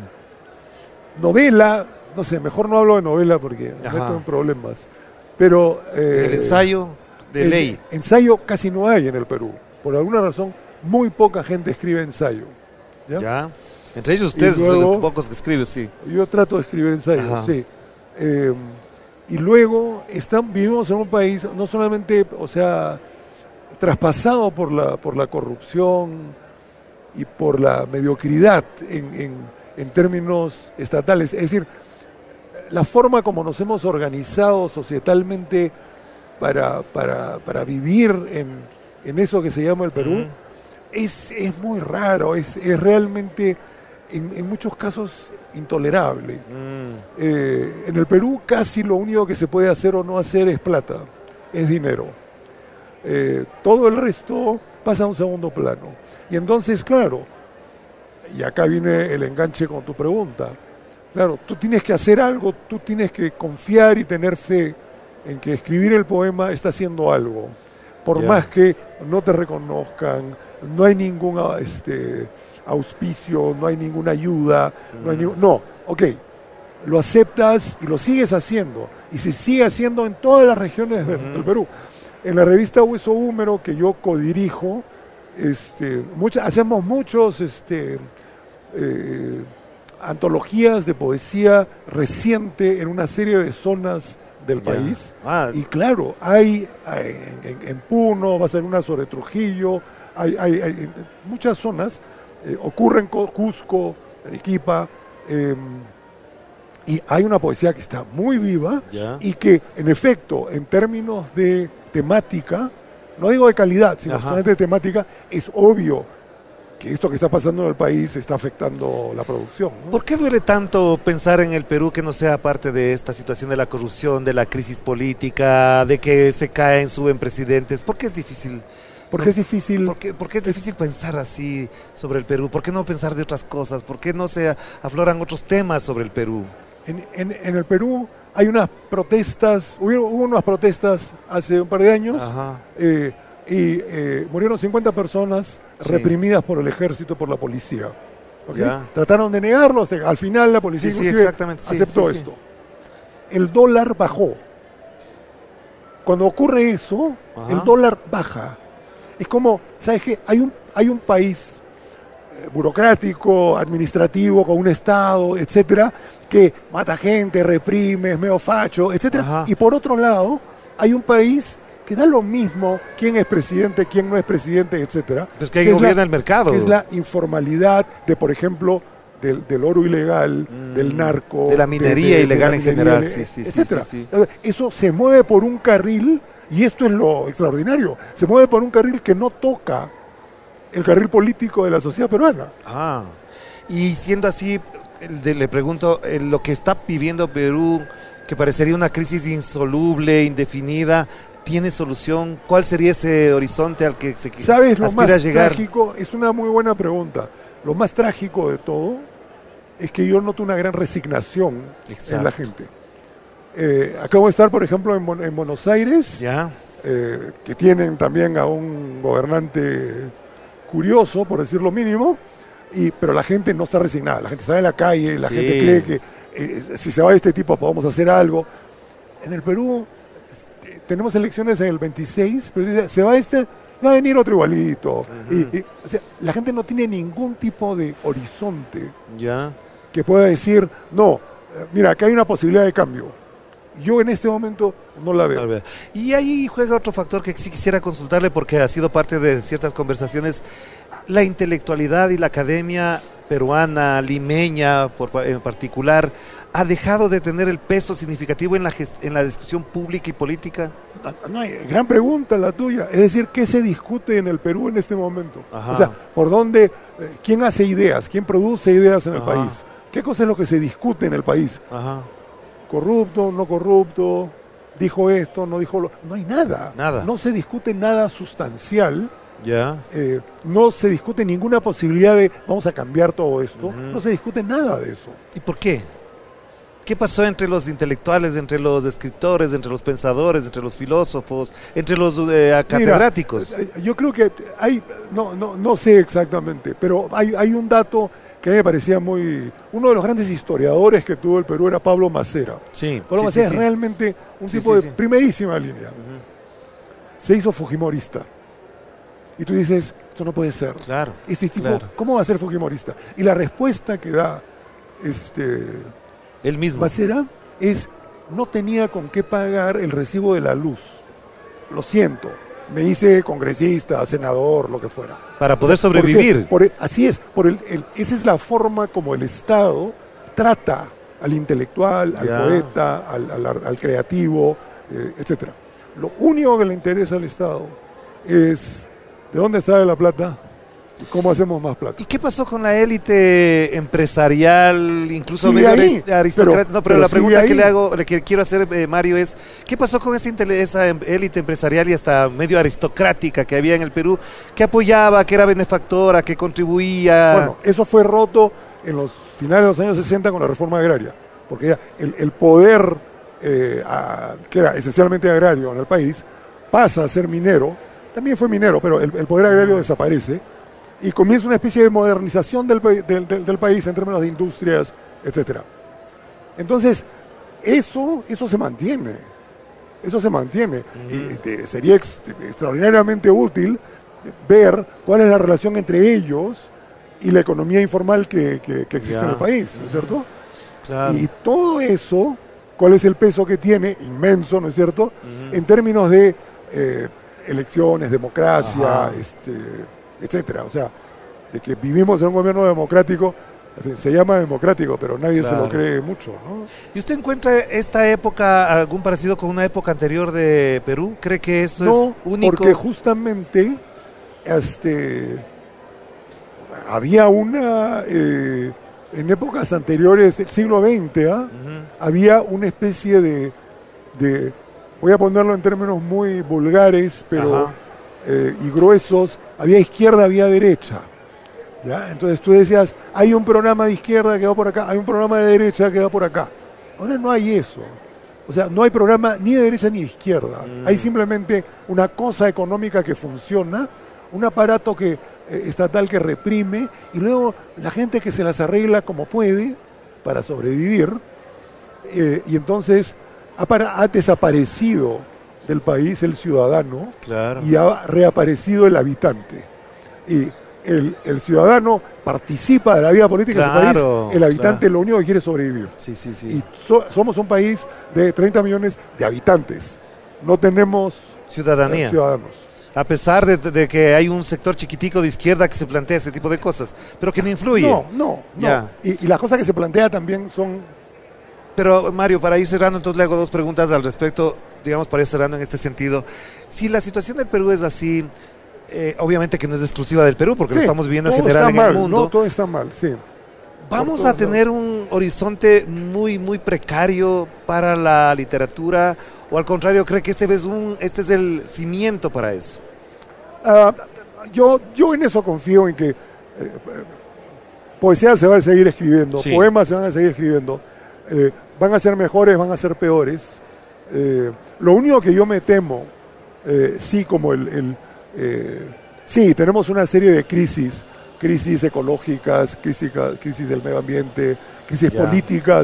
novela, no sé, mejor no hablo de novela porque me meto en problemas. Pero eh, el ensayo de el ley. Ensayo casi no hay en el Perú. Por alguna razón, muy poca gente escribe ensayo. ¿Ya? ¿Ya? Entre ellos ustedes, luego, los pocos que escriben, sí. Yo trato de escribir ensayos, Ajá. sí. Eh, y luego están, vivimos en un país, no solamente, o sea, traspasado por la, por la corrupción y por la mediocridad en, en, en términos estatales. Es decir, la forma como nos hemos organizado societalmente para, para, para vivir en, en eso que se llama el Perú, uh-huh. es, es muy raro, es, es realmente en, en muchos casos intolerable. Uh-huh. Eh, en el Perú casi lo único que se puede hacer o no hacer es plata, es dinero. Eh, todo el resto pasa a un segundo plano. Y entonces, claro, y acá viene el enganche con tu pregunta, claro, tú tienes que hacer algo, tú tienes que confiar y tener fe en que escribir el poema está haciendo algo. Por yeah. más que no te reconozcan, no hay ningún este, auspicio, no hay ninguna ayuda, mm. no, hay ni, no, ok, lo aceptas y lo sigues haciendo. Y se sigue haciendo en todas las regiones mm. del, del Perú. En la revista Hueso Húmero, que yo codirijo, este, mucha, hacemos muchos... Este, eh, antologías de poesía reciente en una serie de zonas del yeah. país. Ah. Y claro, hay, hay en, en, en Puno, va a ser una sobre Trujillo, hay, hay, hay en muchas zonas, eh, ocurre en Cusco, Arequipa, eh, y hay una poesía que está muy viva yeah. y que, en efecto, en términos de temática, no digo de calidad, sino solamente de temática, es obvio que esto que está pasando en el país está afectando la producción, ¿no? ¿Por qué duele tanto pensar en el Perú que no sea parte de esta situación de la corrupción, de la crisis política, de que se caen, suben presidentes? ¿Por qué es difícil? ¿Por qué es difícil? ¿Por qué, por qué es difícil pensar así sobre el Perú? ¿Por qué no pensar de otras cosas? ¿Por qué no se afloran otros temas sobre el Perú? En, en, en el Perú hay unas protestas, hubo, hubo unas protestas hace un par de años, eh, y eh, murieron cincuenta personas sí. reprimidas por el ejército, por la policía. ¿Okay? Trataron de negarlo, hasta al final la policía sí, sí, aceptó sí, sí, esto. Sí. El dólar bajó. Cuando ocurre eso, Ajá. el dólar baja. Es como, ¿sabes qué? Hay un, hay un país eh, burocrático, administrativo, con un Estado, etcétera, que mata gente, reprime, es medio facho, etcétera. Ajá. Y por otro lado, hay un país que da lo mismo quién es presidente, quién no es presidente, etcétera. Pues que hay que gobierna el mercado. Que es la informalidad de, por ejemplo, del, del oro ilegal, mm, del narco. De la minería de, de, ilegal de la en minería, general, sí, sí, etcétera. Sí, sí, sí. Eso se mueve por un carril, y esto es lo extraordinario, se mueve por un carril que no toca el carril político de la sociedad peruana. Ah, y siendo así, le pregunto, lo que está viviendo Perú, que parecería una crisis insoluble, indefinida, ¿tiene solución? ¿Cuál sería ese horizonte al que se ¿Sabes lo más a llegar? Trágico? Es una muy buena pregunta. Lo más trágico de todo es que yo noto una gran resignación Exacto. en la gente. Eh, acabo de estar, por ejemplo, en, Bon- en Buenos Aires, ¿Ya? Eh, que tienen también a un gobernante curioso, por decir lo mínimo, y, pero la gente no está resignada. La gente está en la calle, la Sí. gente cree que eh, si se va este tipo podemos hacer algo. En el Perú este, tenemos elecciones en el veintiséis, pero dice, se va este, va a venir otro igualito. Uh-huh. y, y, o sea, la gente no tiene ningún tipo de horizonte ya. que pueda decir, no, mira, acá hay una posibilidad de cambio. Yo en este momento no la veo. Y ahí juega otro factor que sí quisiera consultarle porque ha sido parte de ciertas conversaciones, la intelectualidad y la academia peruana, limeña por, en particular, ¿ha dejado de tener el peso significativo en la, gest en la discusión pública y política? No, hay, gran pregunta la tuya. Es decir, ¿qué se discute en el Perú en este momento? Ajá. O sea, ¿por dónde? Eh, ¿Quién hace ideas? ¿Quién produce ideas en el Ajá. país? ¿Qué cosa es lo que se discute en el país? Ajá. Corrupto, no corrupto, dijo esto, no dijo lo... No hay nada. Nada. No se discute nada sustancial. Ya. Eh, no se discute ninguna posibilidad de vamos a cambiar todo esto. Uh-huh. No se discute nada de eso. ¿Y por qué? ¿Qué pasó entre los intelectuales, entre los escritores, entre los pensadores, entre los filósofos, entre los eh, catedráticos? Mira, yo creo que hay, no, no, no sé exactamente, pero hay, hay un dato que a mí me parecía muy... Uno de los grandes historiadores que tuvo el Perú era Pablo Macera. Sí, Pablo sí, Macera sí, es sí. realmente un Sí, tipo sí, de sí. primerísima línea. Uh-huh. Se hizo fujimorista. Y tú dices, esto no puede ser. Claro. Este tipo, claro. ¿cómo va a ser fujimorista? Y la respuesta que da este Él mismo. Macera es, no tenía con qué pagar el recibo de la luz. Lo siento. Me hice congresista, senador, lo que fuera. Para poder O sea, sobrevivir. Por el, así es, por el, el, esa es la forma como el Estado trata al intelectual, al Ya. poeta, al, al, al creativo, eh, etcétera. Lo único que le interesa al Estado es de dónde sale la plata y cómo hacemos más plata. ¿Y qué pasó con la élite empresarial, incluso Sigue medio ahí, aristocrática? pero- No, pero, pero la sigue pregunta que ahí. le hago, le que quiero hacer, eh, Mario, es ¿qué pasó con esa, intele- esa em- élite empresarial y hasta medio aristocrática que había en el Perú, que apoyaba, que era benefactora, que contribuía? Bueno, eso fue roto en los finales de los años sesenta con la reforma agraria, porque ya el, el poder, eh, a- que era esencialmente agrario en el país, pasa a ser minero. También fue minero, pero el, el poder agrario desaparece y comienza una especie de modernización del, pa- del, del- del país en términos de industrias, etcétera. Entonces, eso, eso se mantiene. Eso se mantiene. Ujú. Y este, sería ex- extraordinariamente útil ver cuál es la relación entre ellos y la economía informal que, que- que existe Ya. en el país, ¿no es cierto? Claro. Y todo eso, ¿cuál es el peso que tiene? Inmenso, ¿no es cierto? Ujú. En términos de eh, elecciones, democracia, Ajá. este, etcétera. O sea, de que vivimos en un gobierno democrático, en fin, se llama democrático, pero nadie se Claro. lo cree mucho, ¿no? ¿Y usted encuentra esta época algún parecido con una época anterior de Perú? ¿Cree que eso No, es único? porque justamente este, había una, eh, en épocas anteriores del siglo veinte, ¿ah? Ujú. había una especie de, de, voy a ponerlo en términos muy vulgares, pero Ajá. eh, y gruesos, había izquierda, había derecha. ¿Ya? Entonces tú decías, hay un programa de izquierda que va por acá, hay un programa de derecha que va por acá. Ahora no hay eso. O sea, no hay programa ni de derecha ni de izquierda. Mm. Hay simplemente una cosa económica que funciona, un aparato que, eh, estatal que reprime, y luego la gente que se las arregla como puede para sobrevivir. Eh, y entonces ha, para- ha desaparecido del país el ciudadano Claro. y ha reaparecido el habitante. Y el, el ciudadano participa de la vida política Claro, de su país, el habitante claro. lo único que quiere es sobrevivir. Sí, sí, sí. Y so- somos un país de treinta millones de habitantes. No tenemos Ciudadanía. eh, ciudadanos. A pesar de, de que hay un sector chiquitico de izquierda que se plantea ese tipo de cosas, pero que no influye. No, no, no. Ya. Y, y las cosas que se plantea también son... Pero Mario, para ir cerrando, entonces le hago dos preguntas al respecto, digamos, para ir cerrando en este sentido. Si la situación del Perú es así, eh, obviamente que no es exclusiva del Perú, porque lo Sí, estamos viviendo en todo general en está el mal, mundo. No, todo está mal, sí. ¿Vamos por a todos tener un horizonte muy, muy precario para la literatura? ¿O al contrario, cree que este es, un, este es el cimiento para eso? Ah, yo, yo en eso confío, en que eh, eh, poesía se va a seguir escribiendo, Sí. poemas se van a seguir escribiendo, eh, van a ser mejores, van a ser peores. Eh, lo único que yo me temo, eh, sí, como el... el, eh, sí, tenemos una serie de crisis, crisis ecológicas, crisis, crisis del medio ambiente, crisis Ya. políticas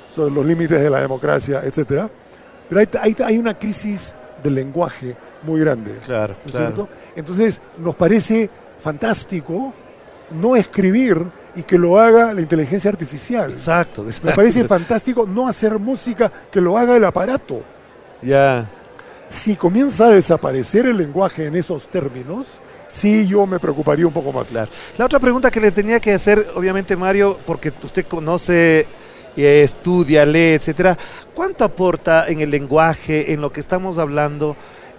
sobre los límites de la democracia, etcétera. Pero hay, hay, hay una crisis del lenguaje muy grande. Claro, ¿no es claro. cierto? Entonces, nos parece fantástico no escribir y que lo haga la inteligencia artificial. Exacto, Me exacto. parece fantástico no hacer música que lo haga el aparato. Ya. Si comienza a desaparecer el lenguaje en esos términos, sí yo me preocuparía un poco más. Claro. La otra pregunta que le tenía que hacer, obviamente, Mario, porque usted conoce, eh, estudia, lee, etcétera, ¿cuánto aporta en el lenguaje, en lo que estamos hablando,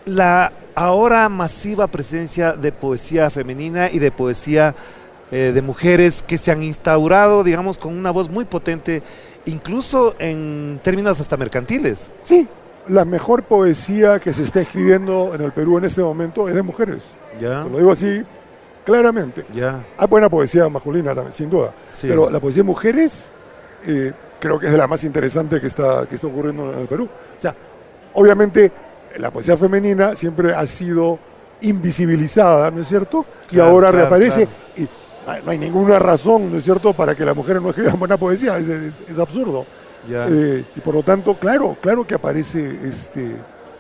la ahora masiva presencia de poesía femenina y de poesía eh, de mujeres que se han instaurado, digamos, con una voz muy potente, incluso en términos hasta mercantiles? Sí, la mejor poesía que se está escribiendo en el Perú en este momento es de mujeres. Ya, Te lo digo así claramente. ya. Hay buena poesía masculina también, sin duda. Sí. Pero la poesía de mujeres eh, creo que es de la más interesante que está, que está ocurriendo en el Perú. O sea, obviamente la poesía femenina siempre ha sido invisibilizada, ¿no es cierto? Y Claro, ahora claro, reaparece. claro. Y no hay ninguna razón, ¿no es cierto?, para que las mujeres no escriban buena poesía. Es, es- es absurdo. Ya. Eh, y por lo tanto, claro, claro que aparece, este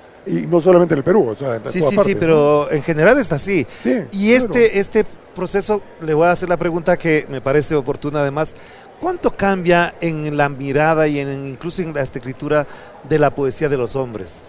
y no solamente en el Perú, o sea, en Sí, todas sí, partes, sí, pero en general está así. ¿no? Sí, Y este, claro. este proceso, le voy a hacer la pregunta que me parece oportuna además, ¿cuánto cambia en la mirada y en, incluso en la escritura de la poesía de los hombres?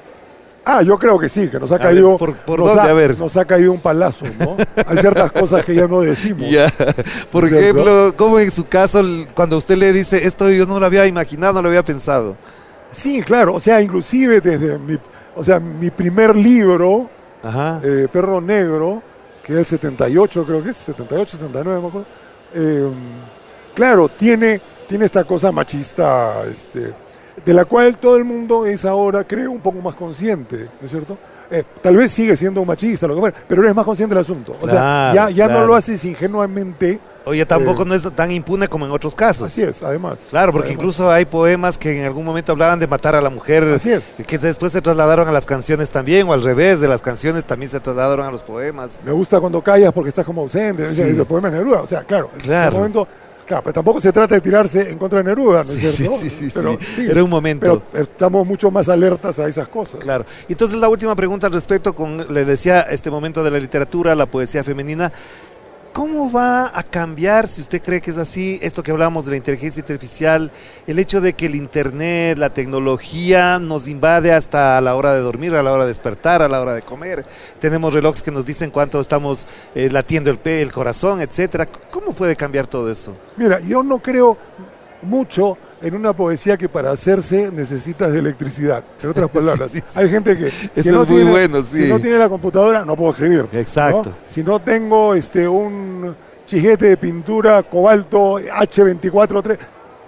Ah, yo creo que sí, que nos ha A ver, caído, ¿por- por nos, dónde? ha, A ver. nos ha caído un palazo, ¿no? Hay ciertas cosas que ya no decimos. Ya, por ¿Cierto? ejemplo, como en su caso, l- cuando usted le dice esto yo no lo había imaginado, no lo había pensado. Sí, claro, o sea, inclusive desde mi, o sea, mi primer libro, Ajá. eh, Perro Negro, que es el setenta y ocho, creo que es, setenta y ocho, setenta y nueve, me acuerdo. Eh, claro, tiene, tiene esta cosa machista, este, de la cual todo el mundo es ahora, creo, un poco más consciente, ¿no es cierto? Eh, tal vez sigue siendo un machista, lo que fuera, pero eres más consciente del asunto. O sea, Claro, ya, ya claro. no lo haces ingenuamente. Oye, tampoco eh, no es tan impune como en otros casos. Así es, además. Claro, porque Además. incluso hay poemas que en algún momento hablaban de matar a la mujer, Así es. que después se trasladaron a las canciones también, o al revés, de las canciones también se trasladaron a los poemas. Me gusta cuando callas porque estás como ausente, Sí. ese poema de Neruda, o sea, claro, en Claro. ese momento, claro, pero tampoco se trata de tirarse en contra de Neruda, ¿no es Sí, cierto? sí, sí, sí, pero, sí. Era un momento. Pero estamos mucho más alertas a esas cosas. Claro. Entonces la última pregunta al respecto, con, le decía, este momento de la literatura, la poesía femenina, ¿cómo va a cambiar, si usted cree que es así, esto que hablamos de la inteligencia artificial, el hecho de que el internet, la tecnología nos invade hasta a la hora de dormir, a la hora de despertar, a la hora de comer? Tenemos relojes que nos dicen cuánto estamos eh, latiendo el, pe- el corazón, etcétera. ¿Cómo puede cambiar todo eso? Mira, yo no creo mucho en una poesía que para hacerse necesitas de electricidad. En otras palabras, Sí, sí, sí. hay gente que si Eso no es muy tiene, bueno, sí. si no tiene la computadora no puedo escribir. ¿no? Exacto. Si no tengo este un chijete de pintura cobalto H veinticuatro tres,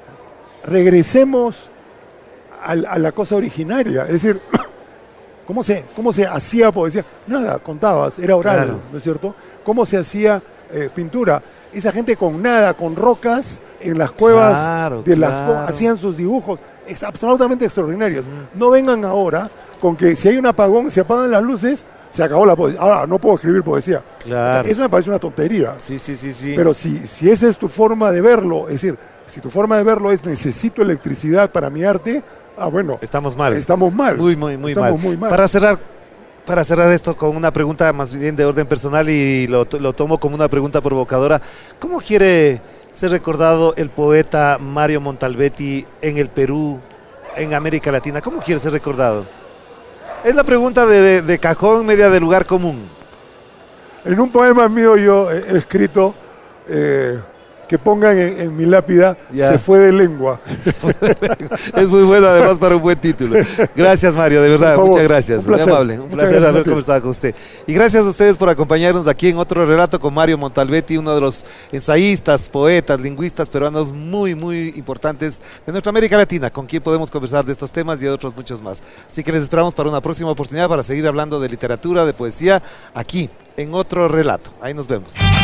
regresemos al- a la cosa originaria, es decir, ¿cómo se, cómo se hacía poesía? Nada, contabas, era oral, Claro. ¿no es cierto? ¿Cómo se hacía eh, pintura? Esa gente con nada, con rocas en las cuevas Claro, de las claro. co- hacían sus dibujos ex- absolutamente extraordinarios. No vengan ahora con que si hay un apagón, se apagan las luces, se acabó la poesía. Ahora no puedo escribir poesía. Claro. Eso me parece una tontería. Sí, sí, sí, sí. Pero si, si esa es tu forma de verlo, es decir, si tu forma de verlo es necesito electricidad para mi arte, ah, bueno, Estamos mal. estamos mal. Muy, muy, muy Estamos mal. muy mal. Para cerrar, para cerrar esto con una pregunta más bien de orden personal y lo, to- lo tomo como una pregunta provocadora. ¿Cómo quiere ser recordado el poeta Mario Montalbetti en el Perú, en América Latina? ¿Cómo quiere ser recordado? Es la pregunta de, de cajón, media de lugar común. En un poema mío yo he, he escrito eh, que pongan en, en mi lápida, Ya. se fue de lengua. Es muy bueno además para un buen título. Gracias Mario, de verdad, Por favor, muchas gracias. un placer. Muy amable, un Muchas placer gracias a haber ti. conversado con usted. Y gracias a ustedes por acompañarnos aquí en otro relato con Mario Montalbetti, uno de los ensayistas, poetas, lingüistas peruanos muy, muy importantes de nuestra América Latina, con quien podemos conversar de estos temas y de otros muchos más. Así que les esperamos para una próxima oportunidad para seguir hablando de literatura, de poesía, aquí en otro relato. Ahí nos vemos.